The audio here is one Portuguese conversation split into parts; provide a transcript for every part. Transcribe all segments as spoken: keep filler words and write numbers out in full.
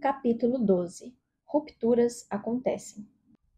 Capítulo doze. Rupturas acontecem.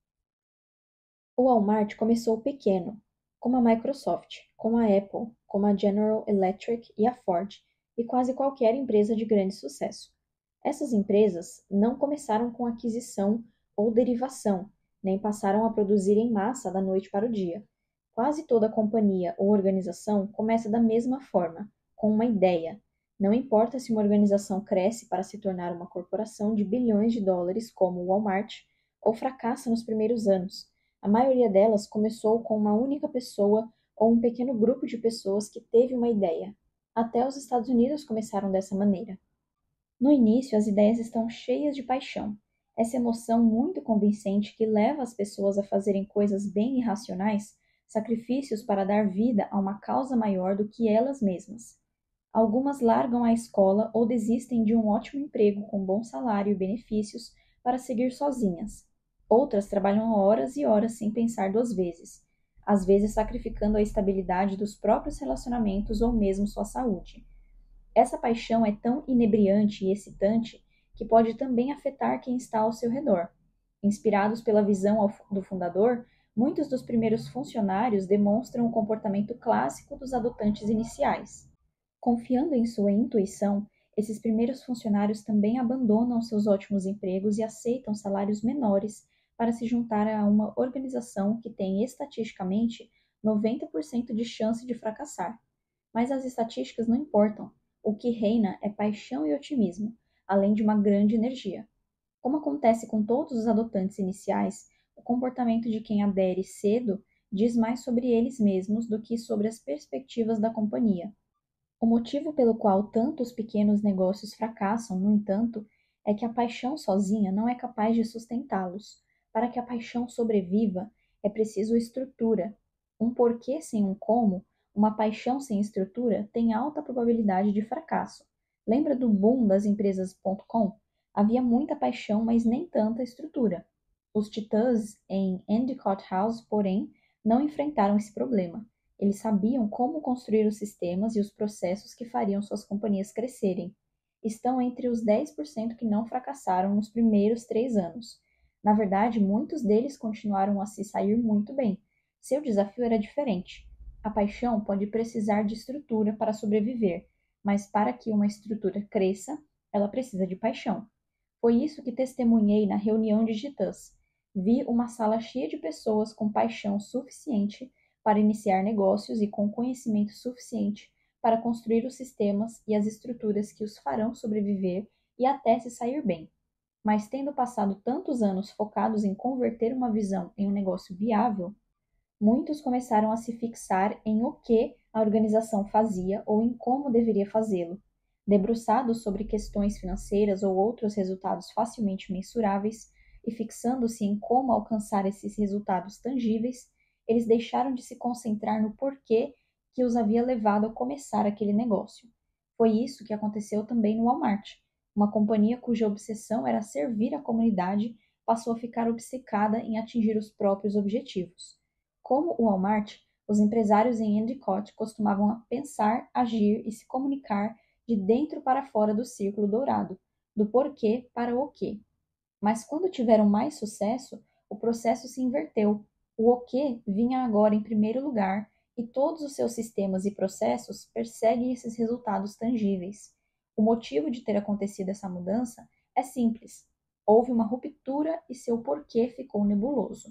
O Walmart começou pequeno, como a Microsoft, como a Apple, como a General Electric e a Ford, e quase qualquer empresa de grande sucesso. Essas empresas não começaram com aquisição ou derivação, nem passaram a produzir em massa da noite para o dia. Quase toda companhia ou organização começa da mesma forma, com uma ideia. Não importa se uma organização cresce para se tornar uma corporação de bilhões de dólares como o Walmart, ou fracassa nos primeiros anos. A maioria delas começou com uma única pessoa ou um pequeno grupo de pessoas que teve uma ideia. Até os Estados Unidos começaram dessa maneira. No início, as ideias estão cheias de paixão. Essa emoção muito convincente que leva as pessoas a fazerem coisas bem irracionais, sacrifícios para dar vida a uma causa maior do que elas mesmas. Algumas largam a escola ou desistem de um ótimo emprego com bom salário e benefícios para seguir sozinhas. Outras trabalham horas e horas sem pensar duas vezes, às vezes sacrificando a estabilidade dos próprios relacionamentos ou mesmo sua saúde. Essa paixão é tão inebriante e excitante que pode também afetar quem está ao seu redor. Inspirados pela visão do fundador, muitos dos primeiros funcionários demonstram o comportamento clássico dos adotantes iniciais. Confiando em sua intuição, esses primeiros funcionários também abandonam seus ótimos empregos e aceitam salários menores para se juntar a uma organização que tem, estatisticamente, noventa por cento de chance de fracassar. Mas as estatísticas não importam. O que reina é paixão e otimismo, além de uma grande energia. Como acontece com todos os adotantes iniciais, o comportamento de quem adere cedo diz mais sobre eles mesmos do que sobre as perspectivas da companhia. O motivo pelo qual tantos pequenos negócios fracassam, no entanto, é que a paixão sozinha não é capaz de sustentá-los. Para que a paixão sobreviva, é preciso estrutura. Um porquê sem um como, uma paixão sem estrutura tem alta probabilidade de fracasso. Lembra do boom das empresas ponto com? Havia muita paixão, mas nem tanta estrutura. Os titãs em Endicott House, porém, não enfrentaram esse problema. Eles sabiam como construir os sistemas e os processos que fariam suas companhias crescerem. Estão entre os dez por cento que não fracassaram nos primeiros três anos. Na verdade, muitos deles continuaram a se sair muito bem. Seu desafio era diferente. A paixão pode precisar de estrutura para sobreviver, mas para que uma estrutura cresça, ela precisa de paixão. Foi isso que testemunhei na reunião de titãs. Vi uma sala cheia de pessoas com paixão suficiente para iniciar negócios e com conhecimento suficiente para construir os sistemas e as estruturas que os farão sobreviver e até se sair bem. Mas tendo passado tantos anos focados em converter uma visão em um negócio viável, muitos começaram a se fixar em o que a organização fazia ou em como deveria fazê-lo. Debruçados sobre questões financeiras ou outros resultados facilmente mensuráveis e fixando-se em como alcançar esses resultados tangíveis, eles deixaram de se concentrar no porquê que os havia levado a começar aquele negócio. Foi isso que aconteceu também no Walmart. Uma companhia cuja obsessão era servir a comunidade passou a ficar obcecada em atingir os próprios objetivos. Como o Walmart, os empresários em Endicott costumavam pensar, agir e se comunicar de dentro para fora do círculo dourado, do porquê para o quê. Mas quando tiveram mais sucesso, o processo se inverteu. O o que vinha agora em primeiro lugar e todos os seus sistemas e processos perseguem esses resultados tangíveis. O motivo de ter acontecido essa mudança é simples. Houve uma ruptura e seu porquê ficou nebuloso.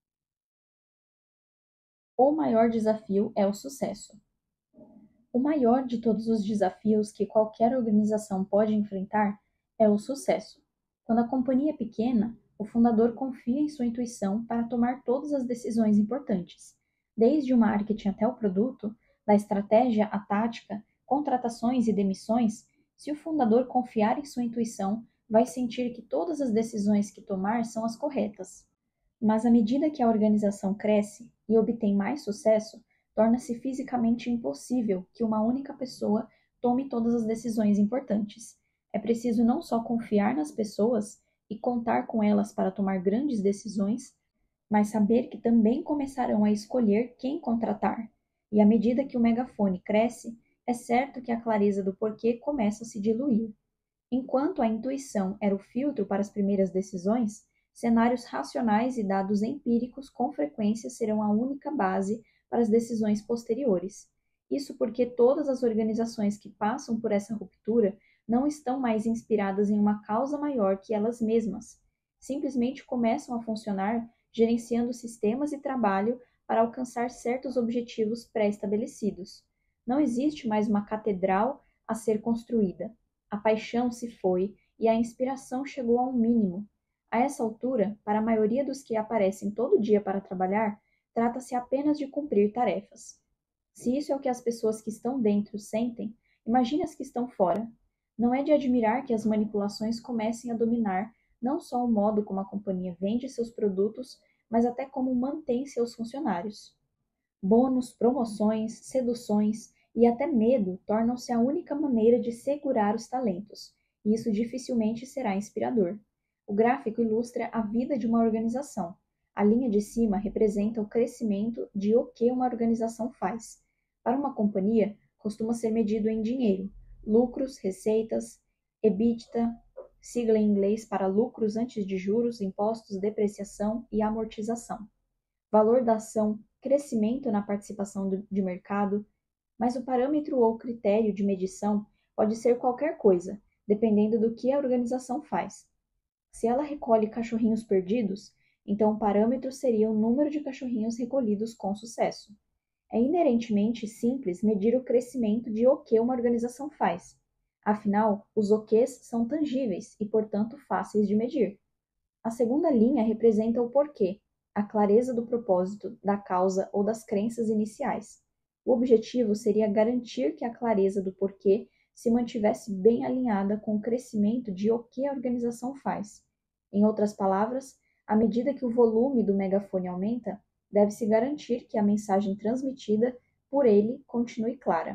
O maior desafio é o sucesso. O maior de todos os desafios que qualquer organização pode enfrentar é o sucesso. Quando a companhia é pequena, o fundador confia em sua intuição para tomar todas as decisões importantes, desde o marketing até o produto, da estratégia à tática, contratações e demissões. Se o fundador confiar em sua intuição, vai sentir que todas as decisões que tomar são as corretas. Mas à medida que a organização cresce e obtém mais sucesso, torna-se fisicamente impossível que uma única pessoa tome todas as decisões importantes. É preciso não só confiar nas pessoas e contar com elas para tomar grandes decisões, mas saber que também começarão a escolher quem contratar. E à medida que o megafone cresce, é certo que a clareza do porquê começa a se diluir. Enquanto a intuição era o filtro para as primeiras decisões, cenários racionais e dados empíricos com frequência serão a única base para as decisões posteriores. Isso porque todas as organizações que passam por essa ruptura não estão mais inspiradas em uma causa maior que elas mesmas. Simplesmente começam a funcionar gerenciando sistemas e trabalho para alcançar certos objetivos pré-estabelecidos. Não existe mais uma catedral a ser construída. A paixão se foi e a inspiração chegou a um mínimo. A essa altura, para a maioria dos que aparecem todo dia para trabalhar, trata-se apenas de cumprir tarefas. Se isso é o que as pessoas que estão dentro sentem, imagine as que estão fora. Não é de admirar que as manipulações comecem a dominar não só o modo como a companhia vende seus produtos, mas até como mantém seus funcionários. Bônus, promoções, seduções e até medo tornam-se a única maneira de segurar os talentos, e isso dificilmente será inspirador. O gráfico ilustra a vida de uma organização. A linha de cima representa o crescimento de o que uma organização faz. Para uma companhia, costuma ser medido em dinheiro, lucros, receitas, EBITDA, sigla em inglês para lucros antes de juros, impostos, depreciação e amortização. Valor da ação, crescimento na participação do, de mercado, mas o parâmetro ou critério de medição pode ser qualquer coisa, dependendo do que a organização faz. Se ela recolhe cachorrinhos perdidos, então o parâmetro seria o número de cachorrinhos recolhidos com sucesso. É inerentemente simples medir o crescimento de o que uma organização faz. Afinal, os o quês são tangíveis e, portanto, fáceis de medir. A segunda linha representa o porquê, a clareza do propósito, da causa ou das crenças iniciais. O objetivo seria garantir que a clareza do porquê se mantivesse bem alinhada com o crescimento de o que a organização faz. Em outras palavras, à medida que o volume do megafone aumenta, deve-se garantir que a mensagem transmitida por ele continue clara.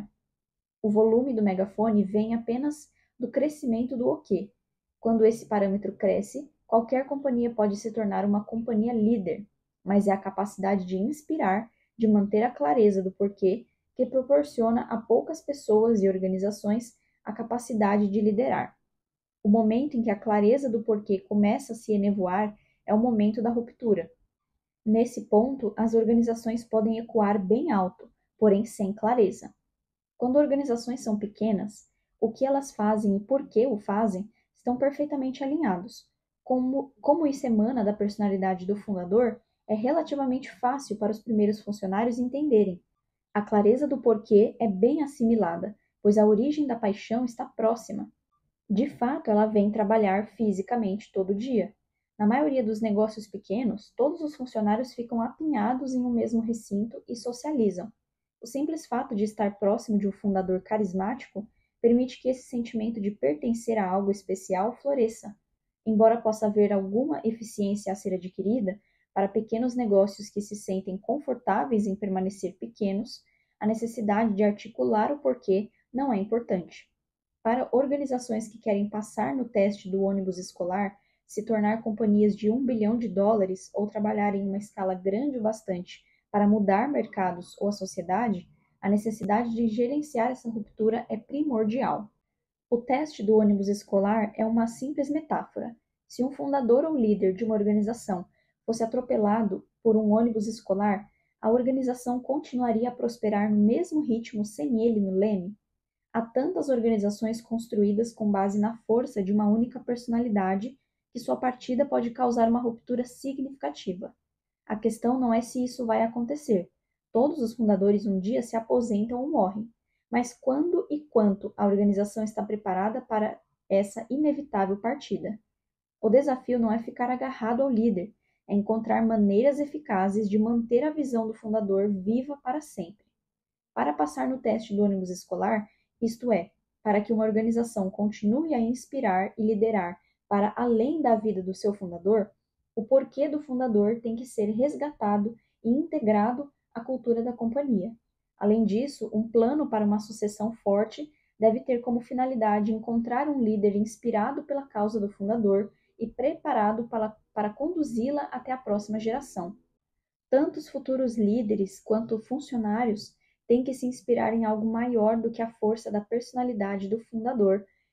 O volume do megafone vem apenas do crescimento do o quê. Quando esse parâmetro cresce, qualquer companhia pode se tornar uma companhia líder, mas é a capacidade de inspirar, de manter a clareza do porquê, que proporciona a poucas pessoas e organizações a capacidade de liderar. O momento em que a clareza do porquê começa a se enevoar é o momento da ruptura. Nesse ponto, as organizações podem ecoar bem alto, porém sem clareza. Quando organizações são pequenas, o que elas fazem e por que o fazem estão perfeitamente alinhados. Como, como isso emana da personalidade do fundador, é relativamente fácil para os primeiros funcionários entenderem. A clareza do porquê é bem assimilada, pois a origem da paixão está próxima. De fato, ela vem trabalhar fisicamente todo dia. Na maioria dos negócios pequenos, todos os funcionários ficam apinhados em um mesmo recinto e socializam. O simples fato de estar próximo de um fundador carismático permite que esse sentimento de pertencer a algo especial floresça. Embora possa haver alguma eficiência a ser adquirida, para pequenos negócios que se sentem confortáveis em permanecer pequenos, a necessidade de articular o porquê não é importante. Para organizações que querem passar no teste do ônibus escolar, se tornar companhias de um bilhão de dólares ou trabalhar em uma escala grande o bastante para mudar mercados ou a sociedade, a necessidade de gerenciar essa ruptura é primordial. O teste do ônibus escolar é uma simples metáfora. Se um fundador ou líder de uma organização fosse atropelado por um ônibus escolar, a organização continuaria a prosperar no mesmo ritmo sem ele no leme? Há tantas organizações construídas com base na força de uma única personalidade que sua partida pode causar uma ruptura significativa. A questão não é se isso vai acontecer. Todos os fundadores um dia se aposentam ou morrem. Mas quando e quanto a organização está preparada para essa inevitável partida? O desafio não é ficar agarrado ao líder, é encontrar maneiras eficazes de manter a visão do fundador viva para sempre. Para passar no teste do ônibus escolar, isto é, para que uma organização continue a inspirar e liderar para além da vida do seu fundador, o porquê do fundador tem que ser resgatado e integrado à cultura da companhia. Além disso, um plano para uma sucessão forte deve ter como finalidade encontrar um líder inspirado pela causa do fundador e preparado para, para conduzi-la até a próxima geração. Tanto os futuros líderes quanto funcionários têm que se inspirar em algo maior do que a força da personalidade do fundador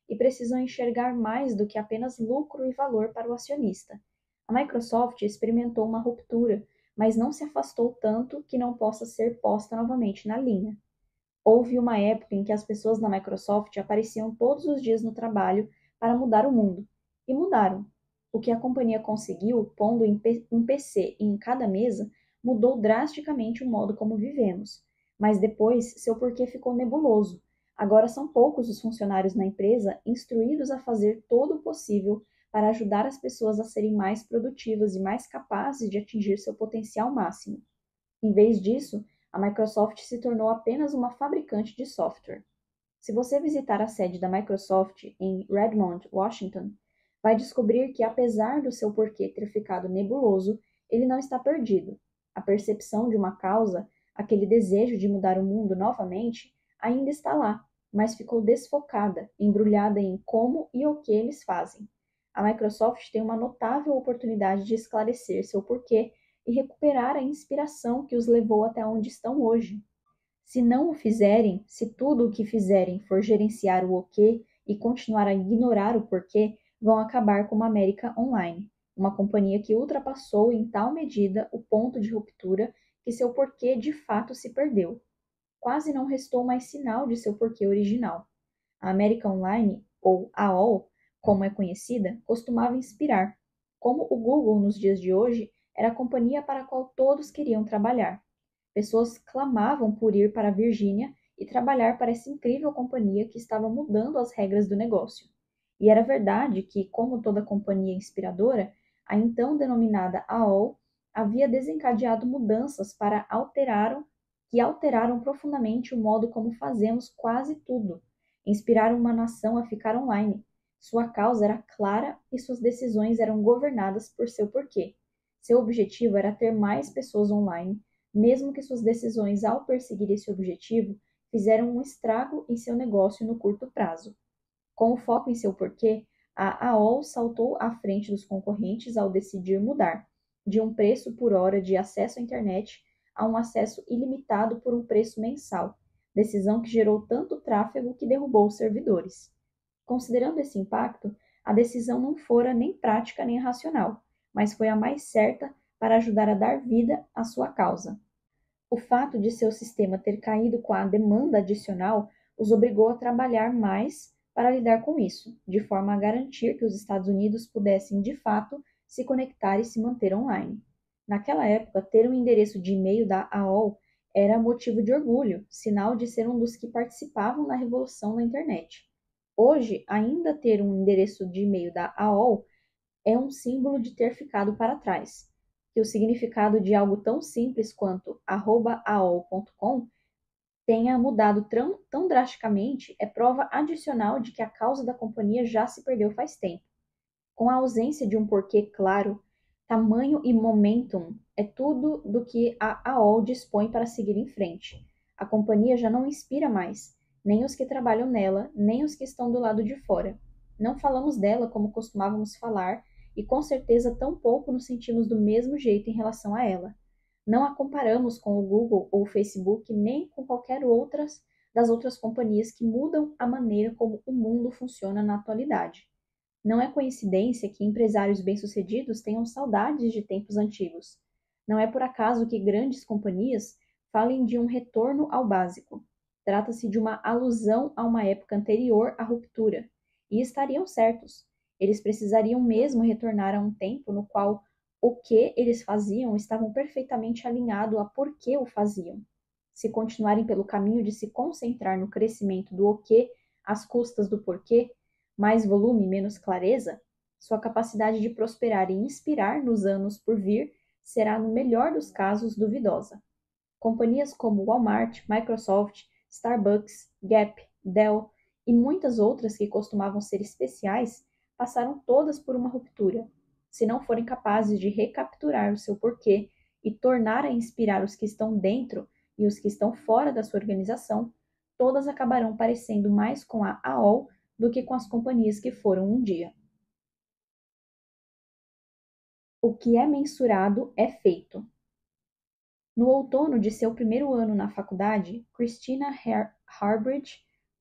e precisam enxergar mais do que apenas lucro e valor para o acionista. A Microsoft experimentou uma ruptura, mas não se afastou tanto que não possa ser posta novamente na linha. Houve uma época em que as pessoas na Microsoft apareciam todos os dias no trabalho para mudar o mundo, e mudaram. O que a companhia conseguiu, pondo um P C em cada mesa, mudou drasticamente o modo como vivemos. Mas depois, seu porquê ficou nebuloso. Agora são poucos os funcionários na empresa instruídos a fazer todo o possível para ajudar as pessoas a serem mais produtivas e mais capazes de atingir seu potencial máximo. Em vez disso, a Microsoft se tornou apenas uma fabricante de software. Se você visitar a sede da Microsoft em Redmond, Washington, vai descobrir que, apesar do seu porquê ter ficado nebuloso, ele não está perdido. A percepção de uma causa, aquele desejo de mudar o mundo novamente, ainda está lá, mas ficou desfocada, embrulhada em como e o que eles fazem. A Microsoft tem uma notável oportunidade de esclarecer seu porquê e recuperar a inspiração que os levou até onde estão hoje. Se não o fizerem, se tudo o que fizerem for gerenciar o o quê e continuar a ignorar o porquê, vão acabar como a América Online, uma companhia que ultrapassou em tal medida o ponto de ruptura que seu porquê de fato se perdeu. Quase não restou mais sinal de seu porquê original. A América Online, ou A O L, como é conhecida, costumava inspirar. Como o Google nos dias de hoje, era a companhia para a qual todos queriam trabalhar. Pessoas clamavam por ir para a Virgínia e trabalhar para essa incrível companhia que estava mudando as regras do negócio. E era verdade que, como toda companhia inspiradora, a então denominada A O L havia desencadeado mudanças para alteraram, que alteraram profundamente o modo como fazemos quase tudo. Inspiraram uma nação a ficar online. Sua causa era clara e suas decisões eram governadas por seu porquê. Seu objetivo era ter mais pessoas online, mesmo que suas decisões ao perseguir esse objetivo fizeram um estrago em seu negócio no curto prazo. Com o foco em seu porquê, a A O L saltou à frente dos concorrentes ao decidir mudar, de um preço por hora de acesso à internet a um acesso ilimitado por um preço mensal, decisão que gerou tanto tráfego que derrubou os servidores. Considerando esse impacto, a decisão não fora nem prática nem racional, mas foi a mais certa para ajudar a dar vida à sua causa. O fato de seu sistema ter caído com a demanda adicional os obrigou a trabalhar mais para lidar com isso, de forma a garantir que os Estados Unidos pudessem, de fato, se conectar e se manter online. Naquela época, ter um endereço de e-mail da A O L era motivo de orgulho, sinal de ser um dos que participavam na revolução na internet. Hoje, ainda ter um endereço de e-mail da A O L é um símbolo de ter ficado para trás. Que o significado de algo tão simples quanto arroba a o l ponto com tenha mudado tão, tão drasticamente é prova adicional de que a causa da companhia já se perdeu faz tempo. Com a ausência de um porquê claro, tamanho e momentum é tudo do que a A O L dispõe para seguir em frente. A companhia já não inspira mais, nem os que trabalham nela, nem os que estão do lado de fora. Não falamos dela como costumávamos falar, e com certeza tão pouco nos sentimos do mesmo jeito em relação a ela. Não a comparamos com o Google ou o Facebook, nem com qualquer outras das outras companhias que mudam a maneira como o mundo funciona na atualidade. Não é coincidência que empresários bem-sucedidos tenham saudades de tempos antigos. Não é por acaso que grandes companhias falem de um retorno ao básico. Trata-se de uma alusão a uma época anterior à ruptura. E estariam certos. Eles precisariam mesmo retornar a um tempo no qual o que eles faziam estavam perfeitamente alinhado a por que o faziam. Se continuarem pelo caminho de se concentrar no crescimento do o que às custas do porquê, mais volume, menos clareza, sua capacidade de prosperar e inspirar nos anos por vir será, no melhor dos casos, duvidosa. Companhias como Walmart, Microsoft, Starbucks, Gap, Dell e muitas outras que costumavam ser especiais passaram todas por uma ruptura. Se não forem capazes de recapturar o seu porquê e tornar a inspirar os que estão dentro e os que estão fora da sua organização, todas acabarão parecendo mais com a A O L do que com as companhias que foram um dia. O que é mensurado é feito. No outono de seu primeiro ano na faculdade, Christina Harbridge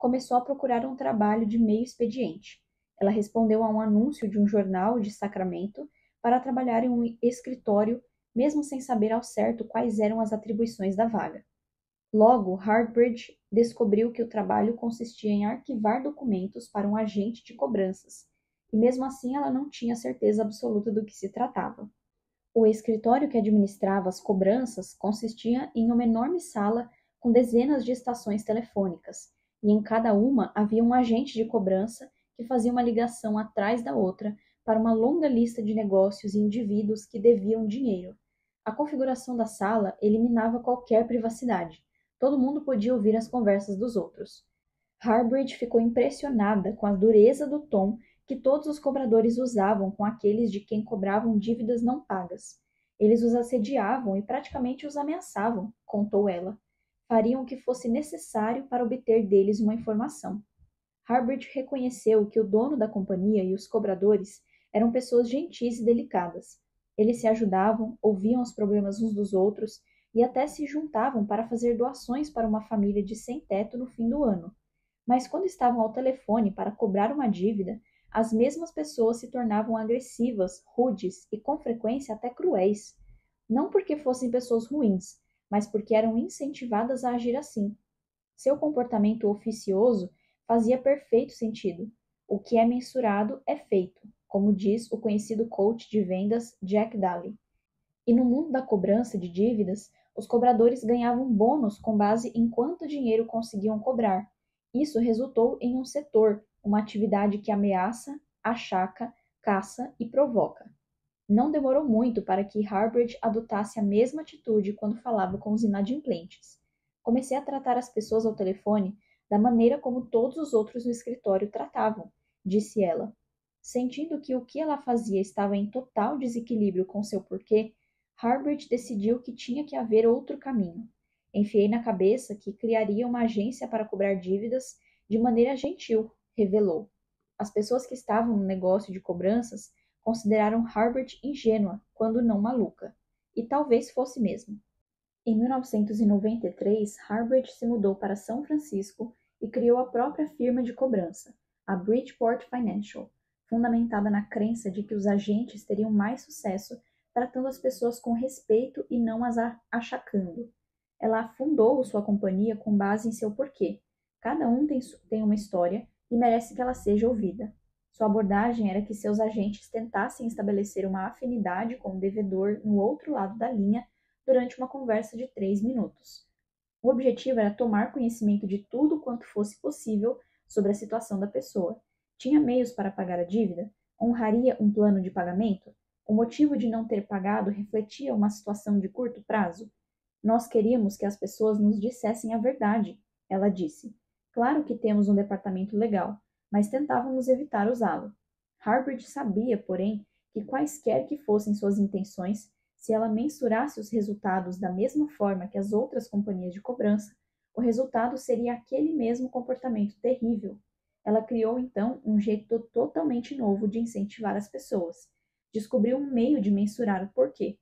começou a procurar um trabalho de meio expediente. Ela respondeu a um anúncio de um jornal de Sacramento para trabalhar em um escritório, mesmo sem saber ao certo quais eram as atribuições da vaga. Logo, Harbridge descobriu que o trabalho consistia em arquivar documentos para um agente de cobranças, e mesmo assim ela não tinha certeza absoluta do que se tratava. O escritório que administrava as cobranças consistia em uma enorme sala com dezenas de estações telefônicas, e em cada uma havia um agente de cobrança que fazia uma ligação atrás da outra para uma longa lista de negócios e indivíduos que deviam dinheiro. A configuração da sala eliminava qualquer privacidade. Todo mundo podia ouvir as conversas dos outros. Harbridge ficou impressionada com a dureza do tom que todos os cobradores usavam com aqueles de quem cobravam dívidas não pagas. Eles os assediavam e praticamente os ameaçavam, contou ela. Fariam o que fosse necessário para obter deles uma informação. Harbridge reconheceu que o dono da companhia e os cobradores eram pessoas gentis e delicadas. Eles se ajudavam, ouviam os problemas uns dos outros e até se juntavam para fazer doações para uma família de sem-teto no fim do ano. Mas quando estavam ao telefone para cobrar uma dívida, as mesmas pessoas se tornavam agressivas, rudes e com frequência até cruéis. Não porque fossem pessoas ruins, mas porque eram incentivadas a agir assim. Seu comportamento oficioso fazia perfeito sentido. O que é mensurado é feito, como diz o conhecido coach de vendas Jack Daly. E no mundo da cobrança de dívidas, os cobradores ganhavam bônus com base em quanto dinheiro conseguiam cobrar. Isso resultou em um setor, uma atividade que ameaça, achaca, caça e provoca. Não demorou muito para que Harbridge adotasse a mesma atitude quando falava com os inadimplentes. Comecei a tratar as pessoas ao telefone da maneira como todos os outros no escritório tratavam, disse ela. Sentindo que o que ela fazia estava em total desequilíbrio com seu porquê, Harbridge decidiu que tinha que haver outro caminho. Enfiei na cabeça que criaria uma agência para cobrar dívidas de maneira gentil, revelou. As pessoas que estavam no negócio de cobranças consideraram Harbridge ingênua, quando não maluca. E talvez fosse mesmo. Em mil novecentos e noventa e três, Harbridge se mudou para São Francisco e criou a própria firma de cobrança, a Bridgeport Financial, fundamentada na crença de que os agentes teriam mais sucesso tratando as pessoas com respeito e não as achacando. Ela fundou sua companhia com base em seu porquê. Cada um tem, tem uma história e merece que ela seja ouvida. Sua abordagem era que seus agentes tentassem estabelecer uma afinidade com o devedor no outro lado da linha durante uma conversa de três minutos. O objetivo era tomar conhecimento de tudo quanto fosse possível sobre a situação da pessoa. Tinha meios para pagar a dívida? Honraria um plano de pagamento? O motivo de não ter pagado refletia uma situação de curto prazo? Nós queríamos que as pessoas nos dissessem a verdade, ela disse. Claro que temos um departamento legal, mas tentávamos evitar usá-lo. Harbridge sabia, porém, que quaisquer que fossem suas intenções, se ela mensurasse os resultados da mesma forma que as outras companhias de cobrança, o resultado seria aquele mesmo comportamento terrível. Ela criou, então, um jeito totalmente novo de incentivar as pessoas. Descobriu um meio de mensurar o porquê.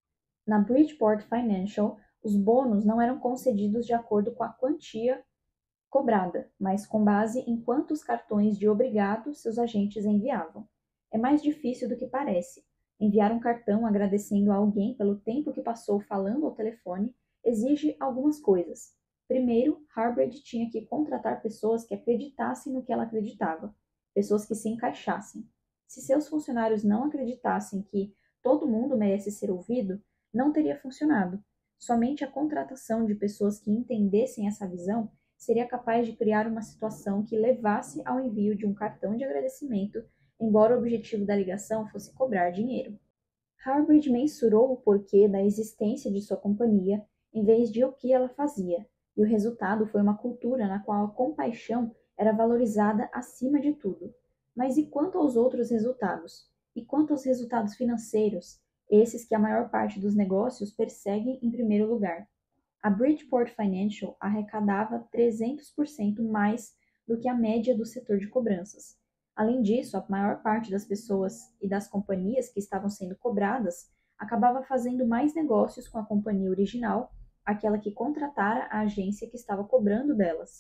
Na Bridgeport Financial, os bônus não eram concedidos de acordo com a quantia cobrada, mas com base em quantos cartões de obrigado seus agentes enviavam. É mais difícil do que parece. Enviar um cartão agradecendo a alguém pelo tempo que passou falando ao telefone exige algumas coisas. Primeiro, Harbridge tinha que contratar pessoas que acreditassem no que ela acreditava, pessoas que se encaixassem. Se seus funcionários não acreditassem que todo mundo merece ser ouvido, não teria funcionado. Somente a contratação de pessoas que entendessem essa visão seria capaz de criar uma situação que levasse ao envio de um cartão de agradecimento, embora o objetivo da ligação fosse cobrar dinheiro. Harbridge mensurou o porquê da existência de sua companhia em vez de o que ela fazia, e o resultado foi uma cultura na qual a compaixão era valorizada acima de tudo. Mas e quanto aos outros resultados? E quanto aos resultados financeiros, esses que a maior parte dos negócios perseguem em primeiro lugar? A Bridgeport Financial arrecadava trezentos por cento mais do que a média do setor de cobranças. Além disso, a maior parte das pessoas e das companhias que estavam sendo cobradas acabava fazendo mais negócios com a companhia original, aquela que contratara a agência que estava cobrando delas.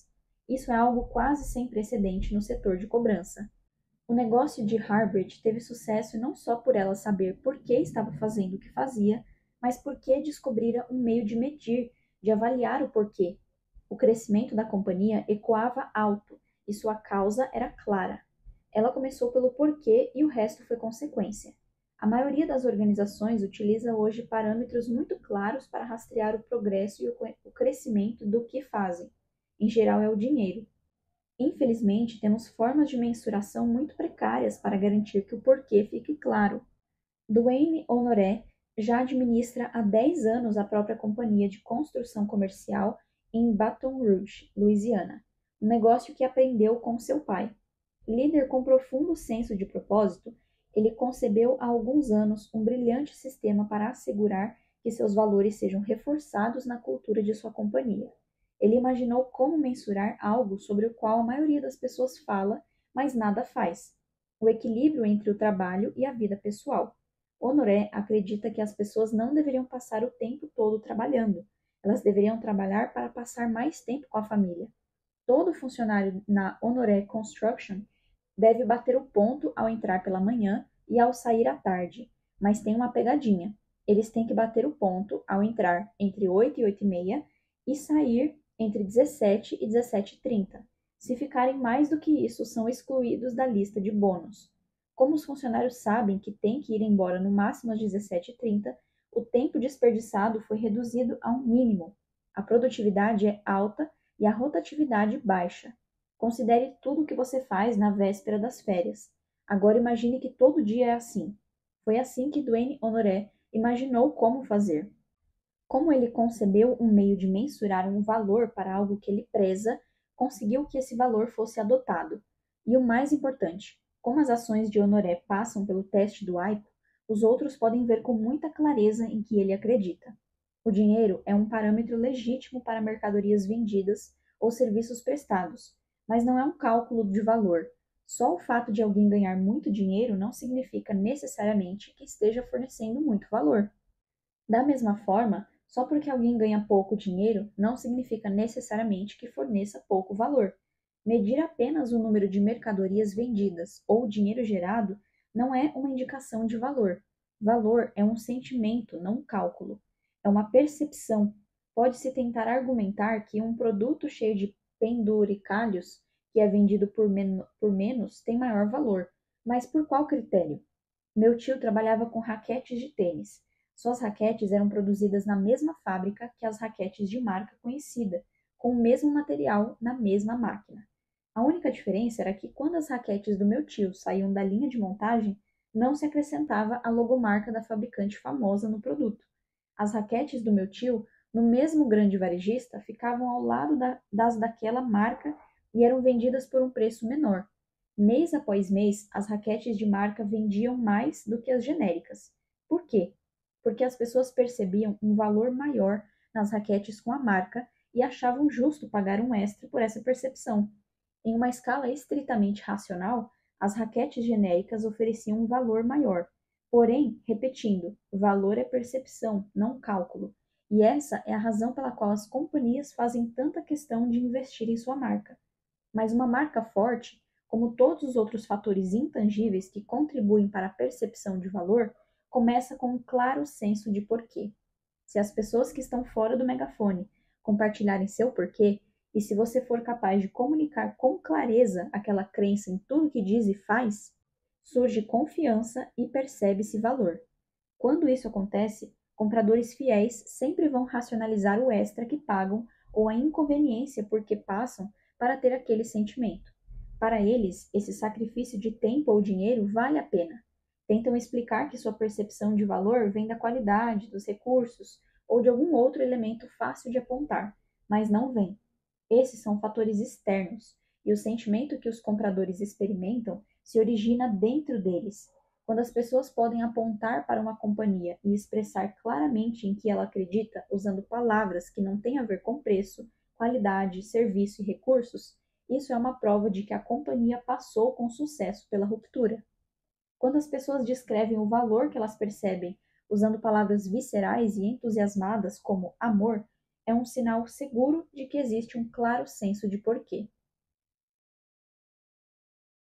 Isso é algo quase sem precedente no setor de cobrança. O negócio de Harbridge teve sucesso não só por ela saber por que estava fazendo o que fazia, mas porque descobrira um meio de medir, de avaliar o porquê. O crescimento da companhia ecoava alto e sua causa era clara. Ela começou pelo porquê e o resto foi consequência. A maioria das organizações utiliza hoje parâmetros muito claros para rastrear o progresso e o crescimento do que fazem. Em geral, é o dinheiro. Infelizmente, temos formas de mensuração muito precárias para garantir que o porquê fique claro. Duane Honoré já administra há dez anos a própria companhia de construção comercial em Baton Rouge, Louisiana, um negócio que aprendeu com seu pai. Líder com profundo senso de propósito, ele concebeu há alguns anos um brilhante sistema para assegurar que seus valores sejam reforçados na cultura de sua companhia. Ele imaginou como mensurar algo sobre o qual a maioria das pessoas fala, mas nada faz: o equilíbrio entre o trabalho e a vida pessoal. Honoré acredita que as pessoas não deveriam passar o tempo todo trabalhando. Elas deveriam trabalhar para passar mais tempo com a família. Todo funcionário na Honoré Construction deve bater o ponto ao entrar pela manhã e ao sair à tarde, mas tem uma pegadinha. Eles têm que bater o ponto ao entrar entre oito e oito e meia e sair entre dezessete e dezessete e trinta. Se ficarem mais do que isso, são excluídos da lista de bônus. Como os funcionários sabem que têm que ir embora no máximo às dezessete e trinta, o tempo desperdiçado foi reduzido a um mínimo. A produtividade é alta e a rotatividade baixa. Considere tudo o que você faz na véspera das férias. Agora imagine que todo dia é assim. Foi assim que Duane Honoré imaginou como fazer. Como ele concebeu um meio de mensurar um valor para algo que ele preza, conseguiu que esse valor fosse adotado. E o mais importante, como as ações de Honoré passam pelo teste do A I P O, os outros podem ver com muita clareza em que ele acredita. O dinheiro é um parâmetro legítimo para mercadorias vendidas ou serviços prestados, mas não é um cálculo de valor. Só o fato de alguém ganhar muito dinheiro não significa necessariamente que esteja fornecendo muito valor. Da mesma forma, só porque alguém ganha pouco dinheiro não significa necessariamente que forneça pouco valor. Medir apenas o número de mercadorias vendidas ou dinheiro gerado não é uma indicação de valor. Valor é um sentimento, não um cálculo. É uma percepção. Pode-se tentar argumentar que um produto cheio de penduricalhos, que é vendido por, men por menos, tem maior valor. Mas por qual critério? Meu tio trabalhava com raquetes de tênis. Suas raquetes eram produzidas na mesma fábrica que as raquetes de marca conhecida, com o mesmo material na mesma máquina. A única diferença era que quando as raquetes do meu tio saíam da linha de montagem, não se acrescentava a logomarca da fabricante famosa no produto. As raquetes do meu tio, no mesmo grande varejista, ficavam ao lado da, das daquela marca e eram vendidas por um preço menor. Mês após mês, as raquetes de marca vendiam mais do que as genéricas. Por quê? Porque as pessoas percebiam um valor maior nas raquetes com a marca e achavam justo pagar um extra por essa percepção. Em uma escala estritamente racional, as raquetes genéricas ofereciam um valor maior. Porém, repetindo, valor é percepção, não cálculo. E essa é a razão pela qual as companhias fazem tanta questão de investir em sua marca. Mas uma marca forte, como todos os outros fatores intangíveis que contribuem para a percepção de valor, começa com um claro senso de porquê. Se as pessoas que estão fora do megafone compartilharem seu porquê, e se você for capaz de comunicar com clareza aquela crença em tudo que diz e faz, surge confiança e percebe-se valor. Quando isso acontece, compradores fiéis sempre vão racionalizar o extra que pagam ou a inconveniência por que passam para ter aquele sentimento. Para eles, esse sacrifício de tempo ou dinheiro vale a pena. Tentam explicar que sua percepção de valor vem da qualidade, dos recursos ou de algum outro elemento fácil de apontar, mas não vem. Esses são fatores externos, e o sentimento que os compradores experimentam se origina dentro deles. Quando as pessoas podem apontar para uma companhia e expressar claramente em que ela acredita usando palavras que não têm a ver com preço, qualidade, serviço e recursos, isso é uma prova de que a companhia passou com sucesso pela ruptura. Quando as pessoas descrevem o valor que elas percebem usando palavras viscerais e entusiasmadas como amor, é um sinal seguro de que existe um claro senso de porquê.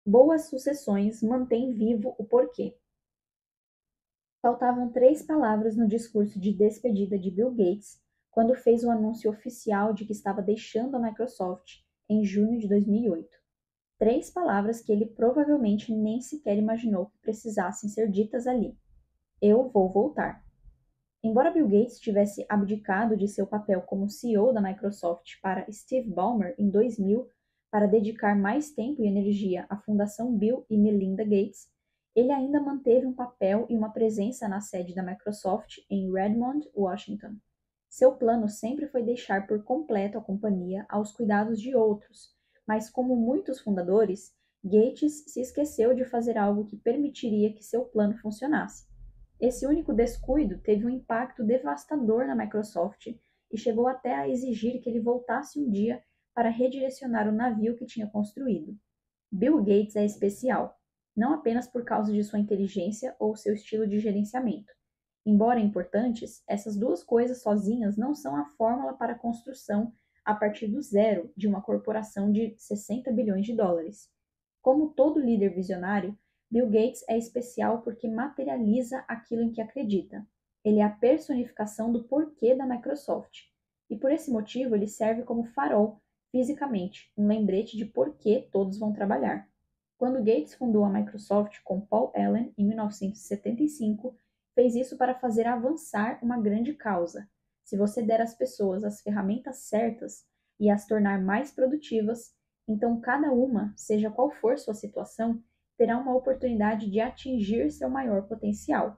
Boas sucessões mantêm vivo o porquê. Faltavam três palavras no discurso de despedida de Bill Gates quando fez o anúncio oficial de que estava deixando a Microsoft em junho de dois mil e oito. Três palavras que ele provavelmente nem sequer imaginou que precisassem ser ditas ali. Eu vou voltar. Embora Bill Gates tivesse abdicado de seu papel como C E O da Microsoft para Steve Ballmer em dois mil para dedicar mais tempo e energia à Fundação Bill e Melinda Gates, ele ainda manteve um papel e uma presença na sede da Microsoft em Redmond, Washington. Seu plano sempre foi deixar por completo a companhia aos cuidados de outros, mas como muitos fundadores, Gates se esqueceu de fazer algo que permitiria que seu plano funcionasse. Esse único descuido teve um impacto devastador na Microsoft e chegou até a exigir que ele voltasse um dia para redirecionar o navio que tinha construído. Bill Gates é especial, não apenas por causa de sua inteligência ou seu estilo de gerenciamento. Embora importantes, essas duas coisas sozinhas não são a fórmula para a construção a partir do zero de uma corporação de sessenta bilhões de dólares. Como todo líder visionário, Bill Gates é especial porque materializa aquilo em que acredita. Ele é a personificação do porquê da Microsoft. E por esse motivo ele serve como farol, fisicamente, um lembrete de por que todos vão trabalhar. Quando Gates fundou a Microsoft com Paul Allen em mil novecentos e setenta e cinco, fez isso para fazer avançar uma grande causa. Se você der às pessoas as ferramentas certas e as tornar mais produtivas, então cada uma, seja qual for sua situação, terá uma oportunidade de atingir seu maior potencial.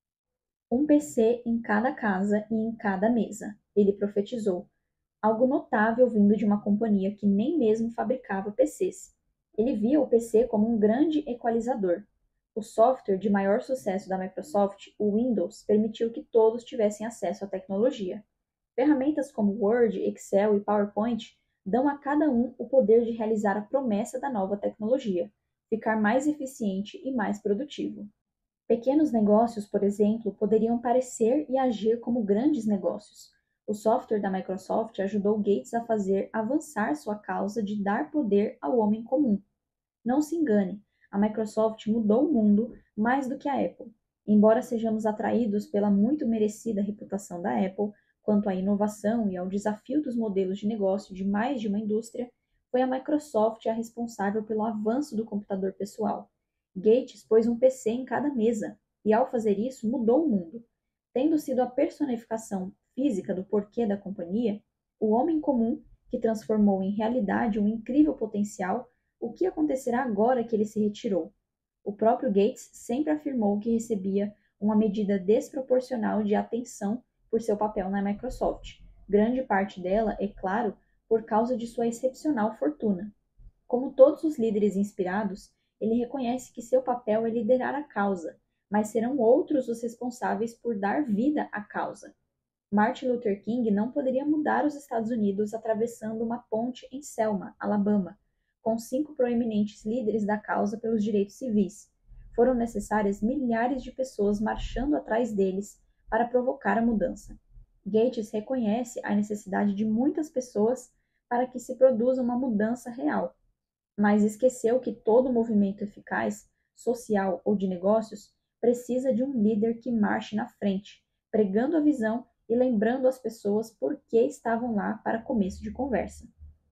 Um P C em cada casa e em cada mesa, ele profetizou, algo notável vindo de uma companhia que nem mesmo fabricava P Cs. Ele via o P C como um grande equalizador. O software de maior sucesso da Microsoft, o Windows, permitiu que todos tivessem acesso à tecnologia. Ferramentas como Word, Excel e PowerPoint dão a cada um o poder de realizar a promessa da nova tecnologia, ficar mais eficiente e mais produtivo. Pequenos negócios, por exemplo, poderiam parecer e agir como grandes negócios. O software da Microsoft ajudou Gates a fazer avançar sua causa de dar poder ao homem comum. Não se engane, a Microsoft mudou o mundo mais do que a Apple. Embora sejamos atraídos pela muito merecida reputação da Apple quanto à inovação e ao desafio dos modelos de negócio de mais de uma indústria, foi a Microsoft a responsável pelo avanço do computador pessoal. Gates pôs um P C em cada mesa, e ao fazer isso mudou o mundo. Tendo sido a personificação física do porquê da companhia, o homem comum, que transformou em realidade um incrível potencial, o que acontecerá agora que ele se retirou? O próprio Gates sempre afirmou que recebia uma medida desproporcional de atenção por seu papel na Microsoft. Grande parte dela, é claro, por causa de sua excepcional fortuna. Como todos os líderes inspirados, ele reconhece que seu papel é liderar a causa, mas serão outros os responsáveis por dar vida à causa. Martin Luther King não poderia mudar os Estados Unidos atravessando uma ponte em Selma, Alabama, com cinco proeminentes líderes da causa pelos direitos civis. Foram necessárias milhares de pessoas marchando atrás deles para provocar a mudança. Gates reconhece a necessidade de muitas pessoas para que se produza uma mudança real, mas esqueceu que todo movimento eficaz, social ou de negócios, precisa de um líder que marche na frente, pregando a visão e lembrando as pessoas por que estavam lá para começo de conversa.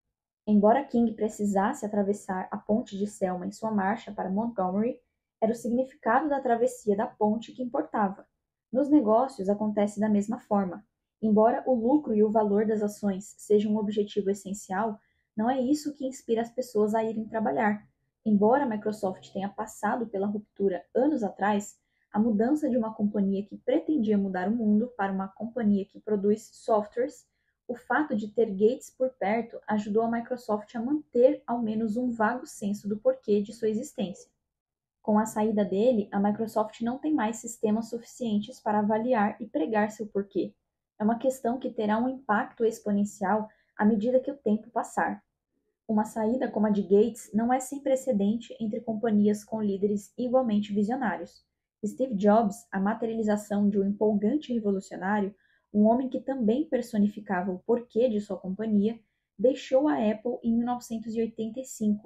Embora King precisasse atravessar a ponte de Selma em sua marcha para Montgomery, era o significado da travessia da ponte que importava. Nos negócios acontece da mesma forma. Embora o lucro e o valor das ações sejam um objetivo essencial, não é isso que inspira as pessoas a irem trabalhar. Embora a Microsoft tenha passado pela ruptura anos atrás, a mudança de uma companhia que pretendia mudar o mundo para uma companhia que produz softwares, o fato de ter Gates por perto ajudou a Microsoft a manter ao menos um vago senso do porquê de sua existência. Com a saída dele, a Microsoft não tem mais sistemas suficientes para avaliar e pregar seu porquê. É uma questão que terá um impacto exponencial à medida que o tempo passar. Uma saída como a de Gates não é sem precedente entre companhias com líderes igualmente visionários. Steve Jobs, a materialização de um empolgante revolucionário, um homem que também personificava o porquê de sua companhia, deixou a Apple em mil novecentos e oitenta e cinco,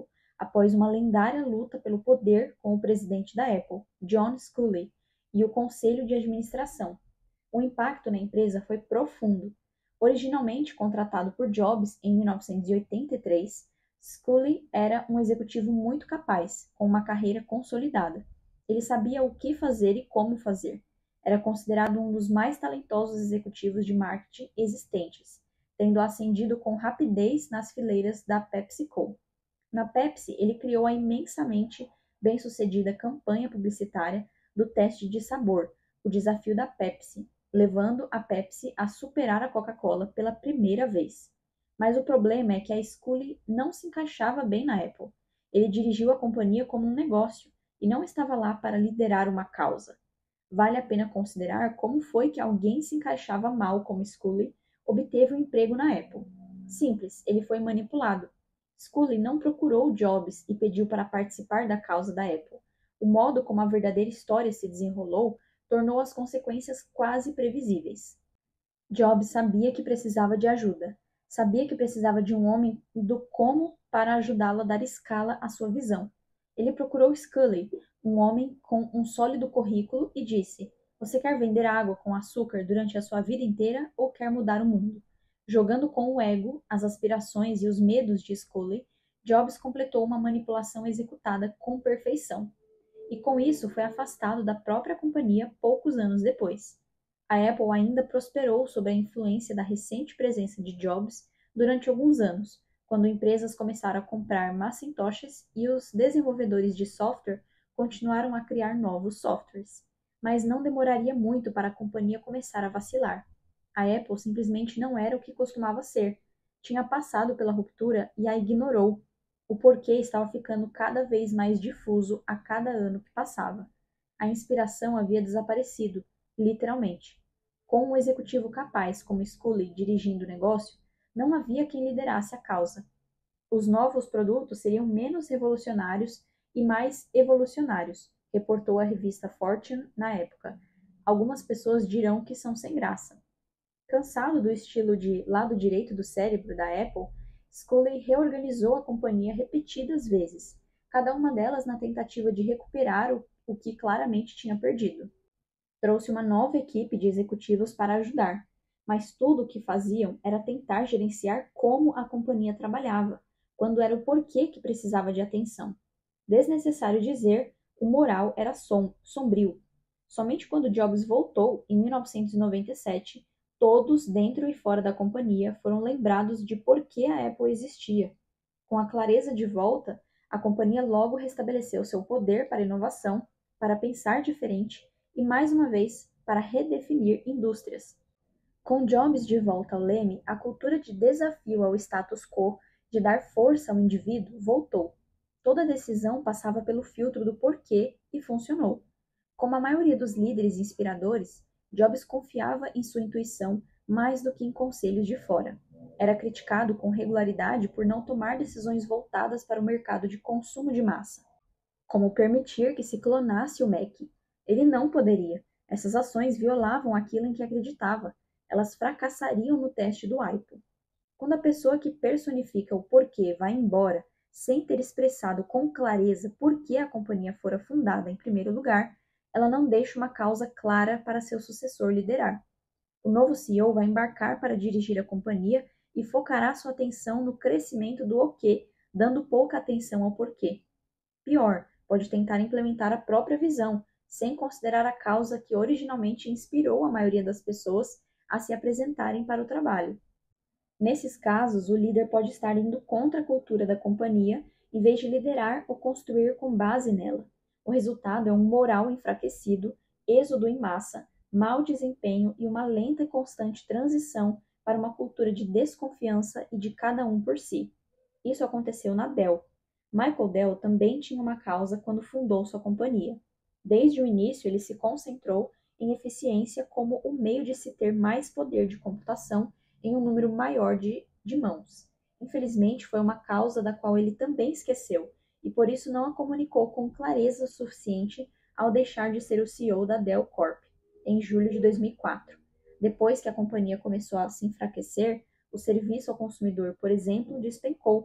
após uma lendária luta pelo poder com o presidente da Apple, John Sculley, e o conselho de administração. O impacto na empresa foi profundo. Originalmente contratado por Jobs em mil novecentos e oitenta e três, Sculley era um executivo muito capaz, com uma carreira consolidada. Ele sabia o que fazer e como fazer. Era considerado um dos mais talentosos executivos de marketing existentes, tendo ascendido com rapidez nas fileiras da PepsiCo. Na Pepsi, ele criou a imensamente bem-sucedida campanha publicitária do teste de sabor, o desafio da Pepsi, levando a Pepsi a superar a Coca-Cola pela primeira vez. Mas o problema é que a Sculley não se encaixava bem na Apple. Ele dirigiu a companhia como um negócio e não estava lá para liderar uma causa. Vale a pena considerar como foi que alguém se encaixava mal como Sculley obteve um emprego na Apple. Simples, ele foi manipulado. Sculley não procurou Jobs e pediu para participar da causa da Apple. O modo como a verdadeira história se desenrolou tornou as consequências quase previsíveis. Jobs sabia que precisava de ajuda. Sabia que precisava de um homem do como para ajudá-lo a dar escala à sua visão. Ele procurou Sculley, um homem com um sólido currículo, e disse: "Você quer vender água com açúcar durante a sua vida inteira ou quer mudar o mundo?" Jogando com o ego, as aspirações e os medos de Sculley, Jobs completou uma manipulação executada com perfeição. E com isso foi afastado da própria companhia poucos anos depois. A Apple ainda prosperou sob a influência da recente presença de Jobs durante alguns anos, quando empresas começaram a comprar Macintoshes e os desenvolvedores de software continuaram a criar novos softwares. Mas não demoraria muito para a companhia começar a vacilar. A Apple simplesmente não era o que costumava ser. Tinha passado pela ruptura e a ignorou. O porquê estava ficando cada vez mais difuso a cada ano que passava. A inspiração havia desaparecido, literalmente. Com um executivo capaz como Sculley dirigindo o negócio, não havia quem liderasse a causa. Os novos produtos seriam menos revolucionários e mais evolucionários, reportou a revista Fortune na época. Algumas pessoas dirão que são sem graça. Cansado do estilo de lado direito do cérebro da Apple, Sculley reorganizou a companhia repetidas vezes, cada uma delas na tentativa de recuperar o, o que claramente tinha perdido. Trouxe uma nova equipe de executivos para ajudar, mas tudo o que faziam era tentar gerenciar como a companhia trabalhava, quando era o porquê que precisava de atenção. Desnecessário dizer, o moral era som, sombrio. Somente quando Jobs voltou, em mil novecentos e noventa e sete, todos dentro e fora da companhia foram lembrados de por que a Apple existia. Com a clareza de volta, a companhia logo restabeleceu seu poder para inovação, para pensar diferente e, mais uma vez, para redefinir indústrias. Com Jobs de volta ao leme, a cultura de desafio ao status quo, de dar força ao indivíduo, voltou. Toda decisão passava pelo filtro do porquê e funcionou. Como a maioria dos líderes inspiradores, Jobs confiava em sua intuição mais do que em conselhos de fora. Era criticado com regularidade por não tomar decisões voltadas para o mercado de consumo de massa, como permitir que se clonasse o Mac. Ele não poderia. Essas ações violavam aquilo em que acreditava. Elas fracassariam no teste do Apple. Quando a pessoa que personifica o porquê vai embora, sem ter expressado com clareza por que a companhia fora fundada em primeiro lugar, ela não deixa uma causa clara para seu sucessor liderar. O novo C E O vai embarcar para dirigir a companhia e focará sua atenção no crescimento do o quê, dando pouca atenção ao porquê. Pior, pode tentar implementar a própria visão, sem considerar a causa que originalmente inspirou a maioria das pessoas a se apresentarem para o trabalho. Nesses casos, o líder pode estar indo contra a cultura da companhia, em vez de liderar ou construir com base nela. O resultado é um moral enfraquecido, êxodo em massa, mau desempenho e uma lenta e constante transição para uma cultura de desconfiança e de cada um por si. Isso aconteceu na Dell. Michael Dell também tinha uma causa quando fundou sua companhia. Desde o início, ele se concentrou em eficiência como o meio de se ter mais poder de computação em um número maior de, de mãos. Infelizmente, foi uma causa da qual ele também esqueceu, e por isso não a comunicou com clareza suficiente ao deixar de ser o C E O da Dell Corp, em julho de dois mil e quatro. Depois que a companhia começou a se enfraquecer, o serviço ao consumidor, por exemplo, despencou.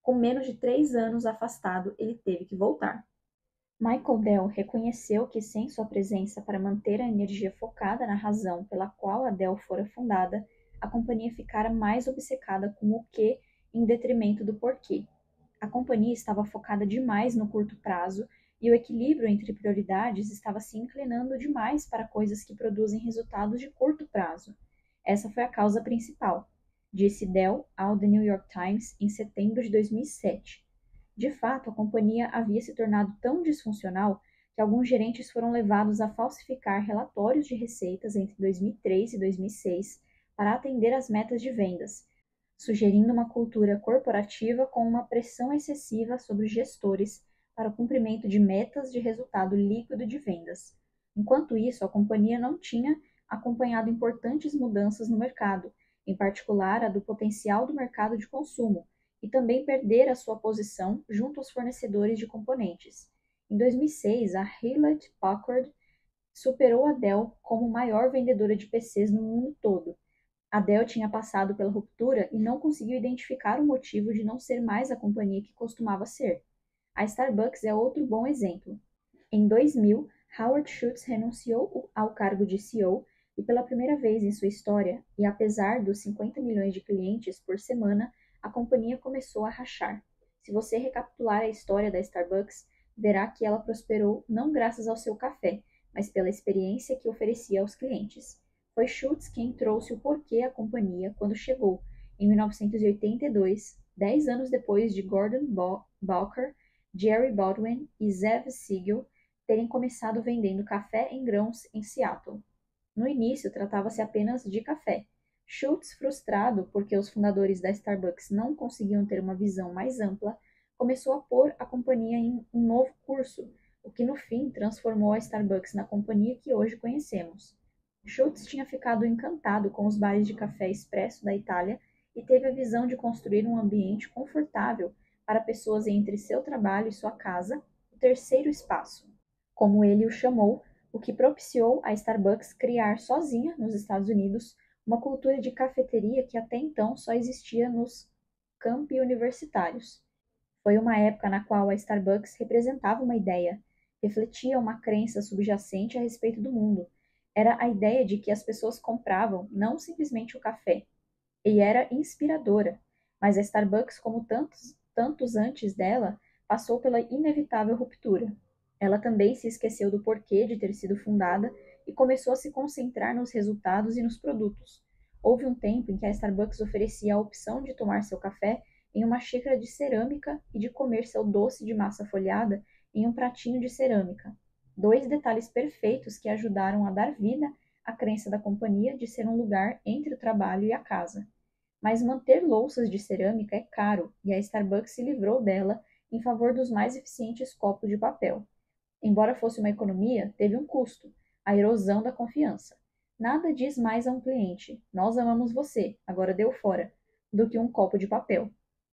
Com menos de três anos afastado, ele teve que voltar. Michael Dell reconheceu que, sem sua presença para manter a energia focada na razão pela qual a Dell fora fundada, a companhia ficara mais obcecada com o que em detrimento do porquê. A companhia estava focada demais no curto prazo e o equilíbrio entre prioridades estava se inclinando demais para coisas que produzem resultados de curto prazo. Essa foi a causa principal, disse Dell ao The New York Times em setembro de dois mil e sete. De fato, a companhia havia se tornado tão disfuncional que alguns gerentes foram levados a falsificar relatórios de receitas entre dois mil e três e dois mil e seis para atender às metas de vendas, sugerindo uma cultura corporativa com uma pressão excessiva sobre os gestores para o cumprimento de metas de resultado líquido de vendas. Enquanto isso, a companhia não tinha acompanhado importantes mudanças no mercado, em particular a do potencial do mercado de consumo, e também perder a sua posição junto aos fornecedores de componentes. Em dois mil e seis, a Hewlett-Packard superou a Dell como maior vendedora de P Cs no mundo todo. A Dell tinha passado pela ruptura e não conseguiu identificar o motivo de não ser mais a companhia que costumava ser. A Starbucks é outro bom exemplo. Em dois mil, Howard Schultz renunciou ao cargo de C E O e pela primeira vez em sua história, e apesar dos cinquenta milhões de clientes por semana, a companhia começou a rachar. Se você recapitular a história da Starbucks, verá que ela prosperou não graças ao seu café, mas pela experiência que oferecia aos clientes. Foi Schultz quem trouxe o porquê à companhia quando chegou, em mil novecentos e oitenta e dois, dez anos depois de Gordon Bowker, Jerry Baldwin e Zev Siegel terem começado vendendo café em grãos em Seattle. No início, tratava-se apenas de café. Schultz, frustrado porque os fundadores da Starbucks não conseguiam ter uma visão mais ampla, começou a pôr a companhia em um novo curso, o que no fim transformou a Starbucks na companhia que hoje conhecemos. Schultz tinha ficado encantado com os bares de café expresso da Itália e teve a visão de construir um ambiente confortável para pessoas entre seu trabalho e sua casa, o terceiro espaço, como ele o chamou, o que propiciou a Starbucks criar sozinha, nos Estados Unidos, uma cultura de cafeteria que até então só existia nos campi universitários. Foi uma época na qual a Starbucks representava uma ideia, refletia uma crença subjacente a respeito do mundo. Era a ideia de que as pessoas compravam não simplesmente o café, e era inspiradora, mas a Starbucks, como tantos, tantos antes dela, passou pela inevitável ruptura. Ela também se esqueceu do porquê de ter sido fundada e começou a se concentrar nos resultados e nos produtos. Houve um tempo em que a Starbucks oferecia a opção de tomar seu café em uma xícara de cerâmica e de comer seu doce de massa folhada em um pratinho de cerâmica. Dois detalhes perfeitos que ajudaram a dar vida à crença da companhia de ser um lugar entre o trabalho e a casa. Mas manter louças de cerâmica é caro e a Starbucks se livrou dela em favor dos mais eficientes copos de papel. Embora fosse uma economia, teve um custo, a erosão da confiança. Nada diz mais a um cliente, nós amamos você, agora deu fora, do que um copo de papel.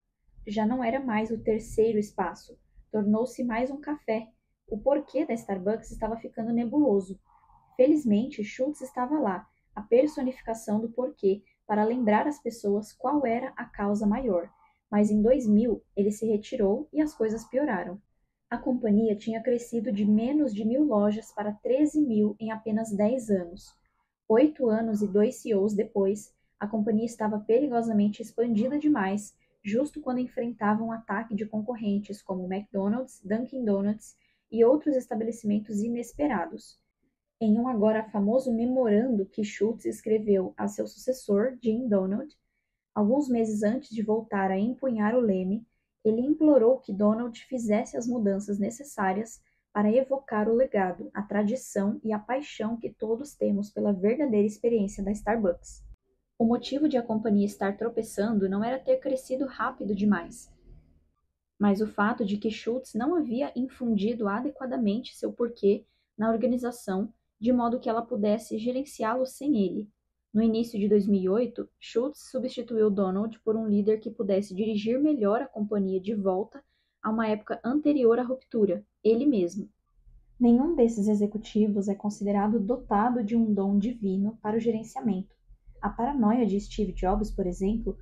Já não era mais o terceiro espaço, tornou-se mais um café. O porquê da Starbucks estava ficando nebuloso. Felizmente, Schultz estava lá, a personificação do porquê, para lembrar as pessoas qual era a causa maior. Mas em dois mil, ele se retirou e as coisas pioraram. A companhia tinha crescido de menos de mil lojas para treze mil em apenas dez anos. Oito anos e dois C E Os depois, a companhia estava perigosamente expandida demais, justo quando enfrentava um ataque de concorrentes como McDonald's, Dunkin' Donuts e outros estabelecimentos inesperados. Em um agora famoso memorando que Schultz escreveu a seu sucessor, Jim Donald, alguns meses antes de voltar a empunhar o leme, ele implorou que Donald fizesse as mudanças necessárias para evocar o legado, a tradição e a paixão que todos temos pela verdadeira experiência da Starbucks. O motivo de a companhia estar tropeçando não era ter crescido rápido demais, mas o fato de que Schultz não havia infundido adequadamente seu porquê na organização, de modo que ela pudesse gerenciá-lo sem ele. No início de dois mil e oito, Schultz substituiu Donald por um líder que pudesse dirigir melhor a companhia de volta a uma época anterior à ruptura, ele mesmo. Nenhum desses executivos é considerado dotado de um dom divino para o gerenciamento. A paranoia de Steve Jobs, por exemplo,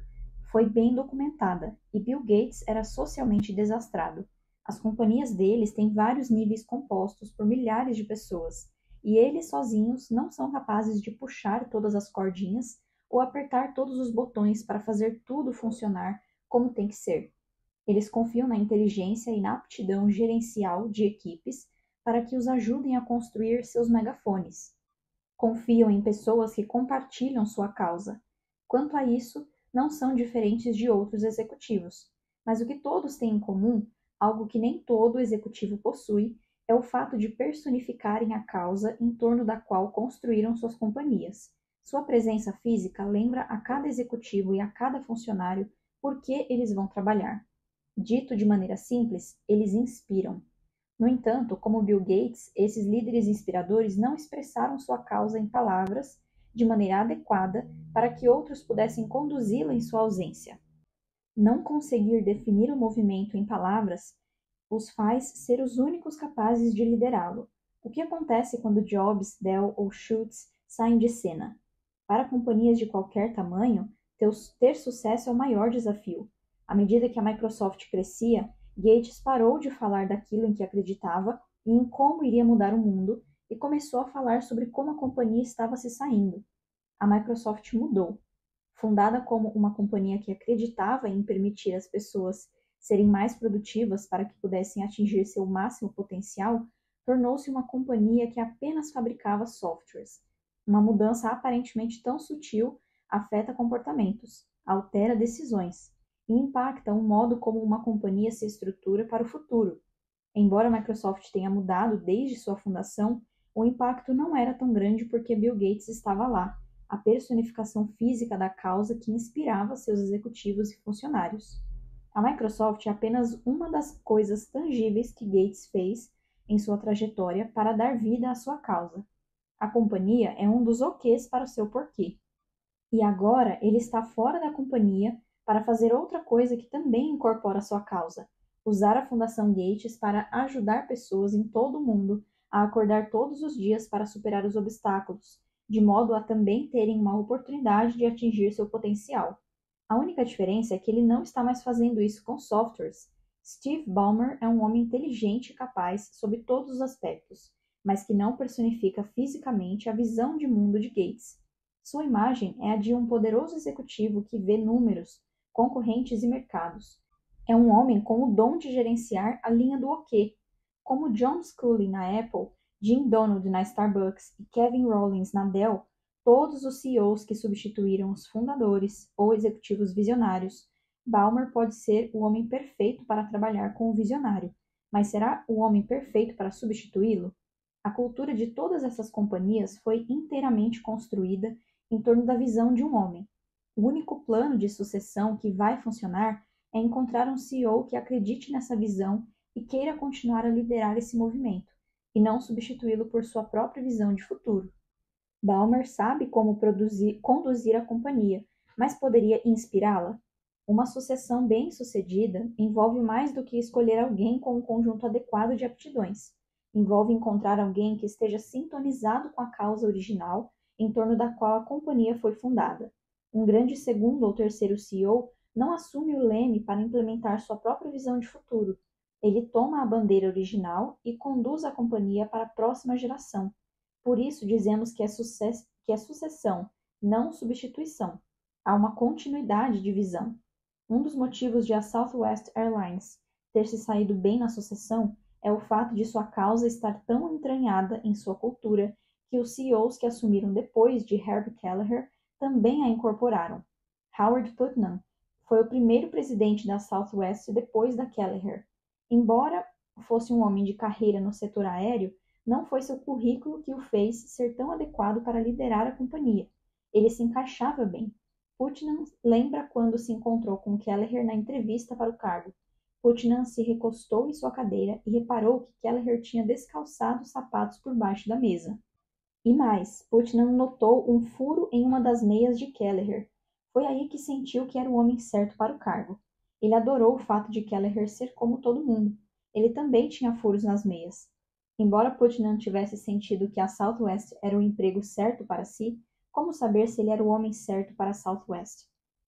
foi bem documentada e Bill Gates era socialmente desastrado. As companhias deles têm vários níveis compostos por milhares de pessoas, e eles sozinhos não são capazes de puxar todas as cordinhas ou apertar todos os botões para fazer tudo funcionar como tem que ser. Eles confiam na inteligência e na aptidão gerencial de equipes para que os ajudem a construir seus megafones. Confiam em pessoas que compartilham sua causa. Quanto a isso, não são diferentes de outros executivos. Mas o que todos têm em comum, algo que nem todo executivo possui, é o fato de personificarem a causa em torno da qual construíram suas companhias. Sua presença física lembra a cada executivo e a cada funcionário por que eles vão trabalhar. Dito de maneira simples, eles inspiram. No entanto, como Bill Gates, esses líderes inspiradores não expressaram sua causa em palavras de maneira adequada para que outros pudessem conduzi-la em sua ausência. Não conseguir definir o movimento em palavras os faz ser os únicos capazes de liderá-lo. O que acontece quando Jobs, Dell ou Schultz saem de cena? Para companhias de qualquer tamanho, ter sucesso é o maior desafio. À medida que a Microsoft crescia, Gates parou de falar daquilo em que acreditava e em como iria mudar o mundo e começou a falar sobre como a companhia estava se saindo. A Microsoft mudou. Fundada como uma companhia que acreditava em permitir às pessoas serem mais produtivas para que pudessem atingir seu máximo potencial, tornou-se uma companhia que apenas fabricava softwares. Uma mudança aparentemente tão sutil afeta comportamentos, altera decisões e impacta o modo como uma companhia se estrutura para o futuro. Embora a Microsoft tenha mudado desde sua fundação, o impacto não era tão grande porque Bill Gates estava lá, a personificação física da causa que inspirava seus executivos e funcionários. A Microsoft é apenas uma das coisas tangíveis que Gates fez em sua trajetória para dar vida à sua causa. A companhia é um dos ok's para o seu porquê. E agora ele está fora da companhia para fazer outra coisa que também incorpora sua causa, usar a Fundação Gates para ajudar pessoas em todo o mundo a acordar todos os dias para superar os obstáculos, de modo a também terem uma oportunidade de atingir seu potencial. A única diferença é que ele não está mais fazendo isso com softwares. Steve Ballmer é um homem inteligente e capaz sob todos os aspectos, mas que não personifica fisicamente a visão de mundo de Gates. Sua imagem é a de um poderoso executivo que vê números, concorrentes e mercados. É um homem com o dom de gerenciar a linha do OK. Como John Scullin na Apple, Jim Donald na Starbucks e Kevin Rollins na Dell, todos os C E Os que substituíram os fundadores ou executivos visionários, Ballmer pode ser o homem perfeito para trabalhar com o visionário, mas será o homem perfeito para substituí-lo? A cultura de todas essas companhias foi inteiramente construída em torno da visão de um homem. O único plano de sucessão que vai funcionar é encontrar um C E O que acredite nessa visão e queira continuar a liderar esse movimento, e não substituí-lo por sua própria visão de futuro. Ballmer sabe como produzir, conduzir a companhia, mas poderia inspirá-la? Uma sucessão bem-sucedida envolve mais do que escolher alguém com um conjunto adequado de aptidões. Envolve encontrar alguém que esteja sintonizado com a causa original em torno da qual a companhia foi fundada. Um grande segundo ou terceiro C E O não assume o leme para implementar sua própria visão de futuro. Ele toma a bandeira original e conduz a companhia para a próxima geração. Por isso dizemos que é, sucess- que é sucessão, não substituição. Há uma continuidade de visão. Um dos motivos de a Southwest Airlines ter se saído bem na sucessão é o fato de sua causa estar tão entranhada em sua cultura que os C E Os que assumiram depois de Herb Kelleher também a incorporaram. Howard Putnam foi o primeiro presidente da Southwest depois da Kelleher. Embora fosse um homem de carreira no setor aéreo, não foi seu currículo que o fez ser tão adequado para liderar a companhia. Ele se encaixava bem. Putnam lembra quando se encontrou com Kelleher na entrevista para o cargo. Putnam se recostou em sua cadeira e reparou que Kelleher tinha descalçado os sapatos por baixo da mesa. E mais, Putnam notou um furo em uma das meias de Kelleher. Foi aí que sentiu que era o homem certo para o cargo. Ele adorou o fato de Kelleher ser como todo mundo. Ele também tinha furos nas meias. Embora Putnam tivesse sentido que a Southwest era o emprego certo para si, como saber se ele era o homem certo para a Southwest?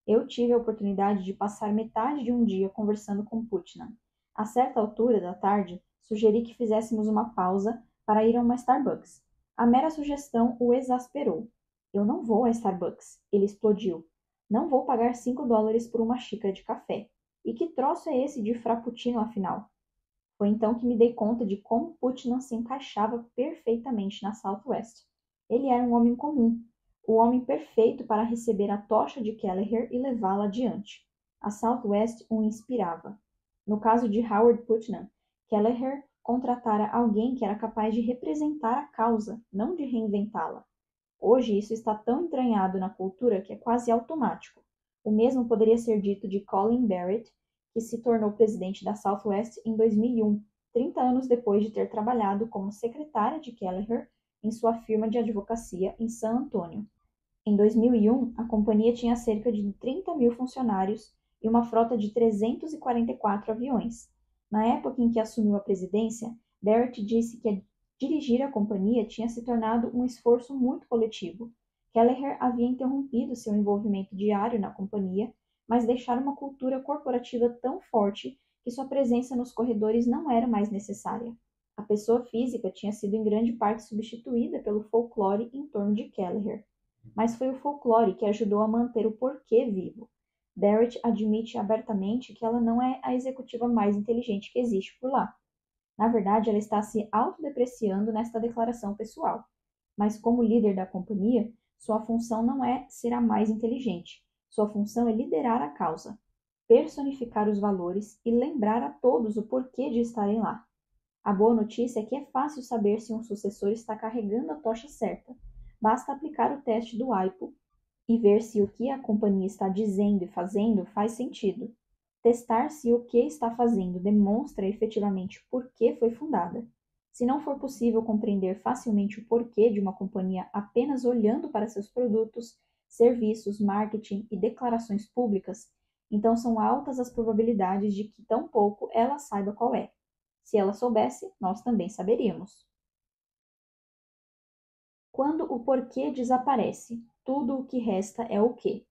Eu tive a oportunidade de passar metade de um dia conversando com Putnam. A certa altura da tarde, sugeri que fizéssemos uma pausa para ir a uma Starbucks. A mera sugestão o exasperou. Eu não vou a Starbucks, ele explodiu. Não vou pagar cinco dólares por uma xícara de café. E que troço é esse de frappuccino, afinal? Foi então que me dei conta de como Putnam se encaixava perfeitamente na Southwest. Ele era um homem comum, o homem perfeito para receber a tocha de Kelleher e levá-la adiante. A Southwest o inspirava. No caso de Howard Putnam, Kelleher contratara alguém que era capaz de representar a causa, não de reinventá-la. Hoje isso está tão entranhado na cultura que é quase automático. O mesmo poderia ser dito de Colin Barrett, que se tornou presidente da Southwest em dois mil e um, trinta anos depois de ter trabalhado como secretária de Kelleher em sua firma de advocacia em San Antônio. Em dois mil e um, a companhia tinha cerca de trinta mil funcionários e uma frota de trezentos e quarenta e quatro aviões. Na época em que assumiu a presidência, Barrett disse que dirigir a companhia tinha se tornado um esforço muito coletivo. Kelleher havia interrompido seu envolvimento diário na companhia, mas deixara uma cultura corporativa tão forte que sua presença nos corredores não era mais necessária. A pessoa física tinha sido em grande parte substituída pelo folclore em torno de Kelleher. Mas foi o folclore que ajudou a manter o porquê vivo. Barrett admite abertamente que ela não é a executiva mais inteligente que existe por lá. Na verdade, ela está se autodepreciando nesta declaração pessoal. Mas como líder da companhia, sua função não é ser a mais inteligente. Sua função é liderar a causa, personificar os valores e lembrar a todos o porquê de estarem lá. A boa notícia é que é fácil saber se um sucessor está carregando a tocha certa. Basta aplicar o teste do A I P O e ver se o que a companhia está dizendo e fazendo faz sentido. Testar se o que está fazendo demonstra efetivamente por que foi fundada. Se não for possível compreender facilmente o porquê de uma companhia apenas olhando para seus produtos, serviços, marketing e declarações públicas, então são altas as probabilidades de que tampouco ela saiba qual é. Se ela soubesse, nós também saberíamos. Quando o porquê desaparece, tudo o que resta é o quê.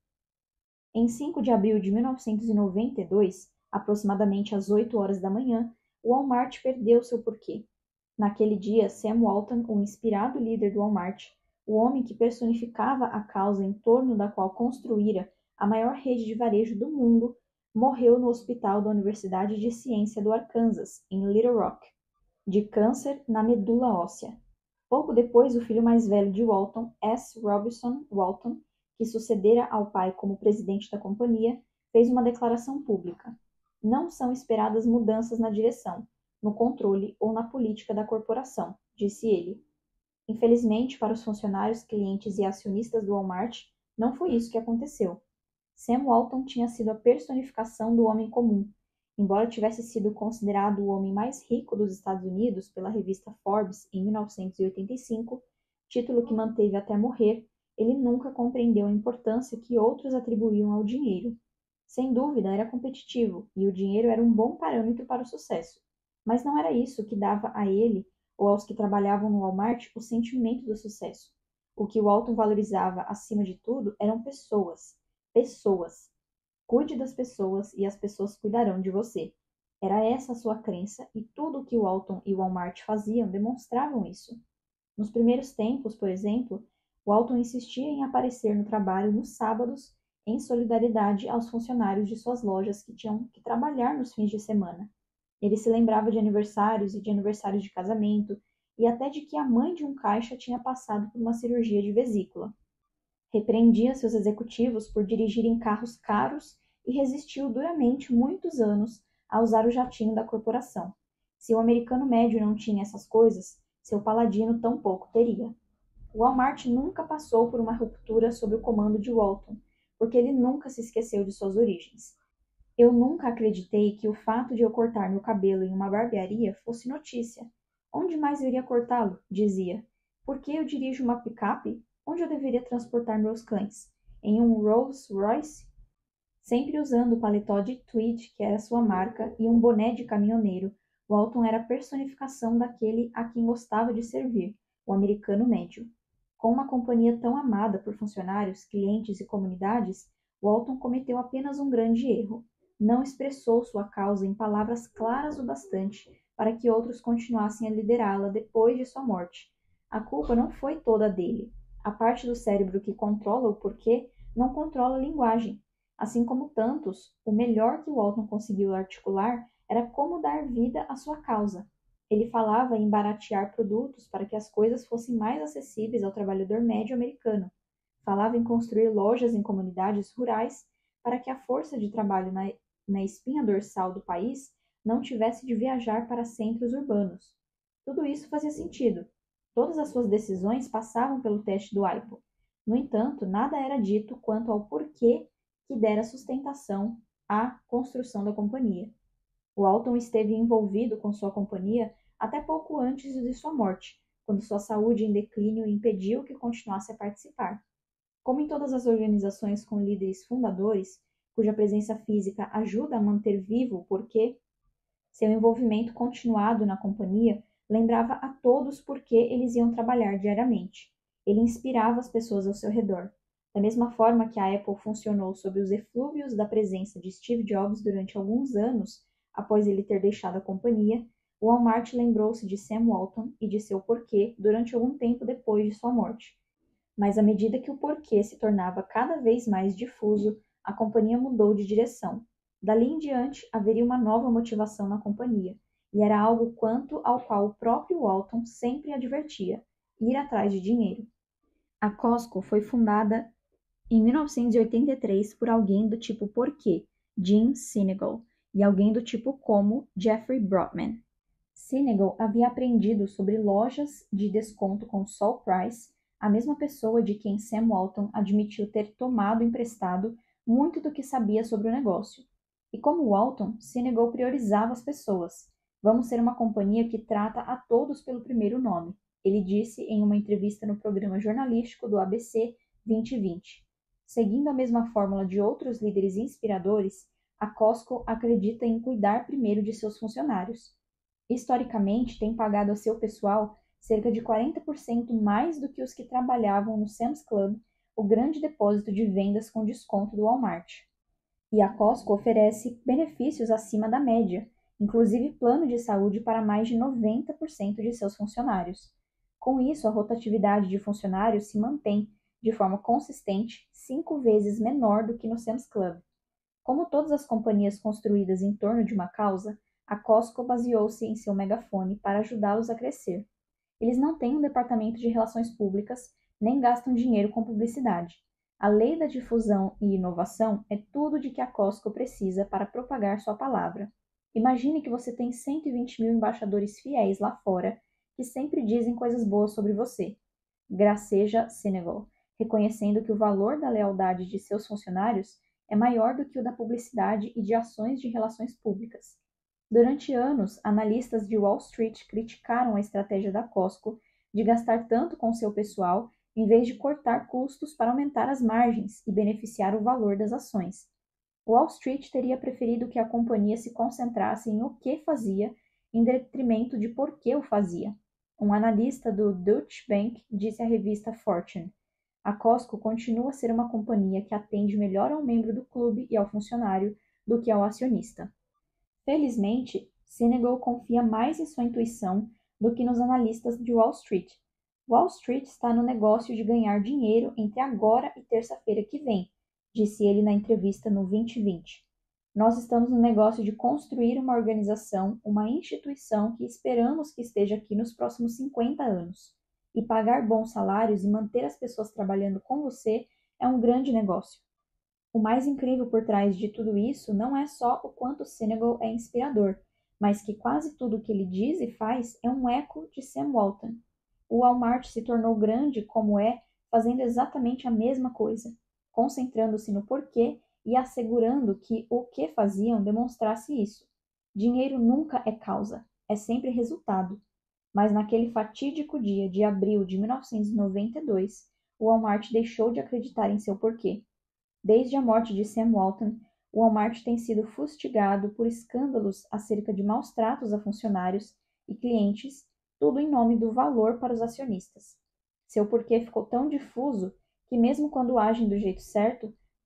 Em cinco de abril de mil novecentos e noventa e dois, aproximadamente às oito horas da manhã, o Walmart perdeu seu porquê. Naquele dia, Sam Walton, o inspirado líder do Walmart, o homem que personificava a causa em torno da qual construíra a maior rede de varejo do mundo, morreu no hospital da Universidade de Ciência do Arkansas, em Little Rock, de câncer na medula óssea. Pouco depois, o filho mais velho de Walton, S. Robinson Walton, que sucedera ao pai como presidente da companhia, fez uma declaração pública. Não são esperadas mudanças na direção, no controle ou na política da corporação, disse ele. Infelizmente, para os funcionários, clientes e acionistas do Walmart, não foi isso que aconteceu. Sam Walton tinha sido a personificação do homem comum. Embora tivesse sido considerado o homem mais rico dos Estados Unidos pela revista Forbes em mil novecentos e oitenta e cinco, título que manteve até morrer, ele nunca compreendeu a importância que outros atribuíam ao dinheiro. Sem dúvida, era competitivo, e o dinheiro era um bom parâmetro para o sucesso. Mas não era isso que dava a ele, ou aos que trabalhavam no Walmart, o sentimento do sucesso. O que Walton valorizava acima de tudo eram pessoas. Pessoas. Cuide das pessoas e as pessoas cuidarão de você. Era essa a sua crença e tudo o que Walton e Walmart faziam demonstravam isso. Nos primeiros tempos, por exemplo, Walton insistia em aparecer no trabalho nos sábados em solidariedade aos funcionários de suas lojas que tinham que trabalhar nos fins de semana. Ele se lembrava de aniversários e de aniversários de casamento e até de que a mãe de um caixa tinha passado por uma cirurgia de vesícula. Repreendia seus executivos por dirigirem carros caros e resistiu duramente muitos anos a usar o jatinho da corporação. Se o americano médio não tinha essas coisas, seu paladino tampouco teria. O Walmart nunca passou por uma ruptura sob o comando de Walton, porque ele nunca se esqueceu de suas origens. Eu nunca acreditei que o fato de eu cortar meu cabelo em uma barbearia fosse notícia. Onde mais eu iria cortá-lo? Dizia. Por que eu dirijo uma picape? Onde eu deveria transportar meus cães? Em um Rolls Royce? Sempre usando o paletó de tweed, que era sua marca, e um boné de caminhoneiro, Walton era a personificação daquele a quem gostava de servir, o americano médio. Com uma companhia tão amada por funcionários, clientes e comunidades, Walton cometeu apenas um grande erro. Não expressou sua causa em palavras claras o bastante para que outros continuassem a liderá-la depois de sua morte. A culpa não foi toda dele. A parte do cérebro que controla o porquê não controla a linguagem. Assim como tantos, o melhor que Walton conseguiu articular era como dar vida à sua causa. Ele falava em baratear produtos para que as coisas fossem mais acessíveis ao trabalhador médio americano. Falava em construir lojas em comunidades rurais para que a força de trabalho na, na espinha dorsal do país não tivesse de viajar para centros urbanos. Tudo isso fazia sentido. Todas as suas decisões passavam pelo teste do I P O. No entanto, nada era dito quanto ao porquê que dera sustentação à construção da companhia. Walton esteve envolvido com sua companhia até pouco antes de sua morte, quando sua saúde em declínio impediu que continuasse a participar. Como em todas as organizações com líderes fundadores, cuja presença física ajuda a manter vivo o porquê, seu envolvimento continuado na companhia lembrava a todos por que eles iam trabalhar diariamente. Ele inspirava as pessoas ao seu redor. Da mesma forma que a Apple funcionou sob os eflúvios da presença de Steve Jobs durante alguns anos após ele ter deixado a companhia, o Walmart lembrou-se de Sam Walton e de seu porquê durante algum tempo depois de sua morte. Mas à medida que o porquê se tornava cada vez mais difuso, a companhia mudou de direção. Dali em diante, haveria uma nova motivação na companhia, e era algo quanto ao qual o próprio Walton sempre advertia: ir atrás de dinheiro. A Costco foi fundada em mil novecentos e oitenta e três por alguém do tipo Porquê, Jim Sinegal, e alguém do tipo Como, Jeffrey Brotman. Sinegal havia aprendido sobre lojas de desconto com Sol Price, a mesma pessoa de quem Sam Walton admitiu ter tomado emprestado muito do que sabia sobre o negócio. E como Walton, Sinegal priorizava as pessoas. Vamos ser uma companhia que trata a todos pelo primeiro nome, ele disse em uma entrevista no programa jornalístico do A B C vinte e vinte. Seguindo a mesma fórmula de outros líderes inspiradores, a Costco acredita em cuidar primeiro de seus funcionários. Historicamente, tem pagado a seu pessoal cerca de quarenta por cento mais do que os que trabalhavam no Sam's Club, o grande depósito de vendas com desconto do Walmart. E a Costco oferece benefícios acima da média, inclusive plano de saúde para mais de noventa por cento de seus funcionários. Com isso, a rotatividade de funcionários se mantém, de forma consistente, cinco vezes menor do que no Sam's Club. Como todas as companhias construídas em torno de uma causa, a Costco baseou-se em seu megafone para ajudá-los a crescer. Eles não têm um departamento de relações públicas, nem gastam dinheiro com publicidade. A lei da difusão e inovação é tudo de que a Costco precisa para propagar sua palavra. Imagine que você tem cento e vinte mil embaixadores fiéis lá fora que sempre dizem coisas boas sobre você. Graceja Senegal, reconhecendo que o valor da lealdade de seus funcionários é maior do que o da publicidade e de ações de relações públicas. Durante anos, analistas de Wall Street criticaram a estratégia da Costco de gastar tanto com seu pessoal em vez de cortar custos para aumentar as margens e beneficiar o valor das ações. Wall Street teria preferido que a companhia se concentrasse em o que fazia, em detrimento de por que o fazia. Um analista do Deutsche Bank disse à revista Fortune: a Costco continua a ser uma companhia que atende melhor ao membro do clube e ao funcionário do que ao acionista. Felizmente, Senegal confia mais em sua intuição do que nos analistas de Wall Street. Wall Street está no negócio de ganhar dinheiro entre agora e terça-feira que vem, disse ele na entrevista no vinte e vinte. Nós estamos no negócio de construir uma organização, uma instituição que esperamos que esteja aqui nos próximos cinquenta anos. E pagar bons salários e manter as pessoas trabalhando com você é um grande negócio. O mais incrível por trás de tudo isso não é só o quanto Senegal é inspirador, mas que quase tudo o que ele diz e faz é um eco de Sam Walton. O Walmart se tornou grande como é, fazendo exatamente a mesma coisa, concentrando-se no porquê e assegurando que o que faziam demonstrasse isso. Dinheiro nunca é causa, é sempre resultado. Mas naquele fatídico dia de abril de mil novecentos e noventa e dois, o Walmart deixou de acreditar em seu porquê. Desde a morte de Sam Walton, o Walmart tem sido fustigado por escândalos acerca de maus tratos a funcionários e clientes, tudo em nome do valor para os acionistas. Seu porquê ficou tão difuso que, mesmo quando agem do jeito certo,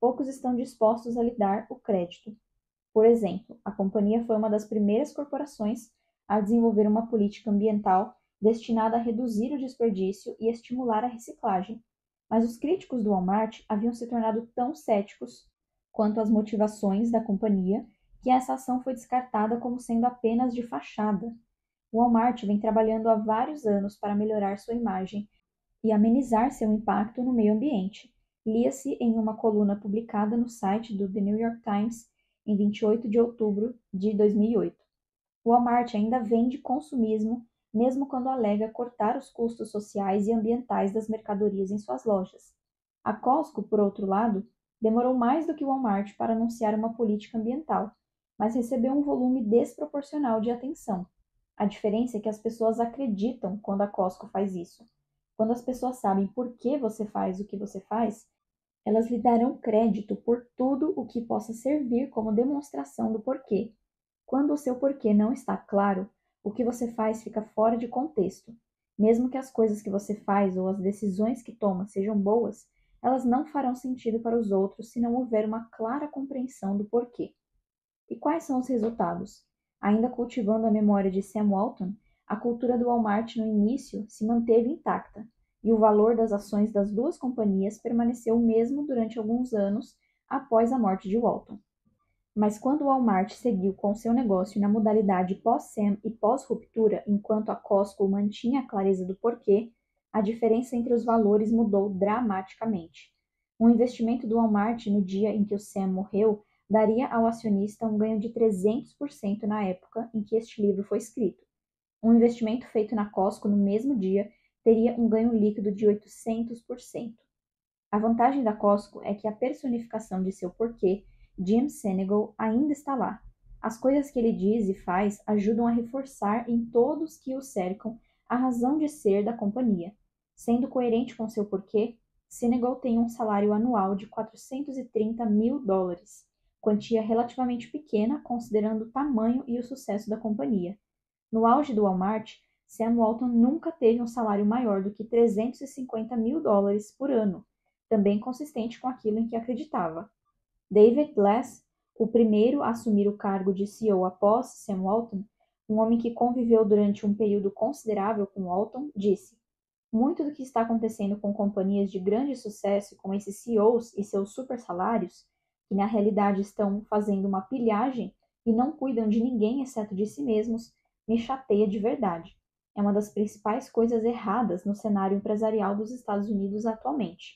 poucos estão dispostos a lhe dar o crédito. Por exemplo, a companhia foi uma das primeiras corporações a desenvolver uma política ambiental destinada a reduzir o desperdício e estimular a reciclagem. Mas os críticos do Walmart haviam se tornado tão céticos quanto às motivações da companhia que essa ação foi descartada como sendo apenas de fachada. O Walmart vem trabalhando há vários anos para melhorar sua imagem e amenizar seu impacto no meio ambiente. Lia-se em uma coluna publicada no site do The New York Times em vinte e oito de outubro de dois mil e oito. O Walmart ainda vende consumismo, mesmo quando alega cortar os custos sociais e ambientais das mercadorias em suas lojas. A Costco, por outro lado, demorou mais do que o Walmart para anunciar uma política ambiental, mas recebeu um volume desproporcional de atenção. A diferença é que as pessoas acreditam quando a Costco faz isso. Quando as pessoas sabem por que você faz o que você faz, elas lhe darão crédito por tudo o que possa servir como demonstração do porquê. Quando o seu porquê não está claro, o que você faz fica fora de contexto. Mesmo que as coisas que você faz ou as decisões que toma sejam boas, elas não farão sentido para os outros se não houver uma clara compreensão do porquê. E quais são os resultados? Ainda cultivando a memória de Sam Walton, a cultura do Walmart no início se manteve intacta, e o valor das ações das duas companhias permaneceu o mesmo durante alguns anos após a morte de Walton. Mas quando o Walmart seguiu com seu negócio na modalidade pós-Sam e pós-ruptura, enquanto a Costco mantinha a clareza do porquê, a diferença entre os valores mudou dramaticamente. Um investimento do Walmart no dia em que o Sam morreu daria ao acionista um ganho de trezentos por cento na época em que este livro foi escrito. Um investimento feito na Costco no mesmo dia teria um ganho líquido de oitocentos por cento. A vantagem da Costco é que a personificação de seu porquê, Jim Sinegal, ainda está lá. As coisas que ele diz e faz ajudam a reforçar em todos que o cercam a razão de ser da companhia. Sendo coerente com seu porquê, Sinegal tem um salário anual de quatrocentos e trinta mil dólares, quantia relativamente pequena considerando o tamanho e o sucesso da companhia. No auge do Walmart, Sam Walton nunca teve um salário maior do que trezentos e cinquenta mil dólares por ano, também consistente com aquilo em que acreditava. David Glass, o primeiro a assumir o cargo de C E O após Sam Walton, um homem que conviveu durante um período considerável com Walton, disse: muito do que está acontecendo com companhias de grande sucesso com esses C E Os e seus super salários, que na realidade estão fazendo uma pilhagem e não cuidam de ninguém exceto de si mesmos, me chateia de verdade. É uma das principais coisas erradas no cenário empresarial dos Estados Unidos atualmente.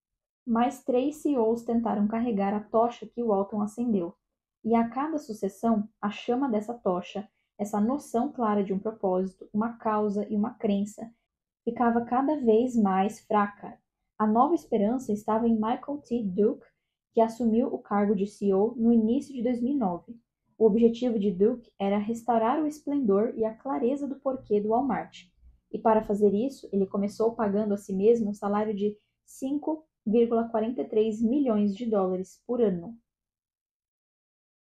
Mais três C E Os tentaram carregar a tocha que Walton acendeu, e a cada sucessão, a chama dessa tocha, essa noção clara de um propósito, uma causa e uma crença, ficava cada vez mais fraca. A nova esperança estava em Michael T. Duke, que assumiu o cargo de C E O no início de dois mil e nove. O objetivo de Duke era restaurar o esplendor e a clareza do porquê do Walmart. E para fazer isso, ele começou pagando a si mesmo um salário de cinco vírgula quarenta e três milhões de dólares por ano.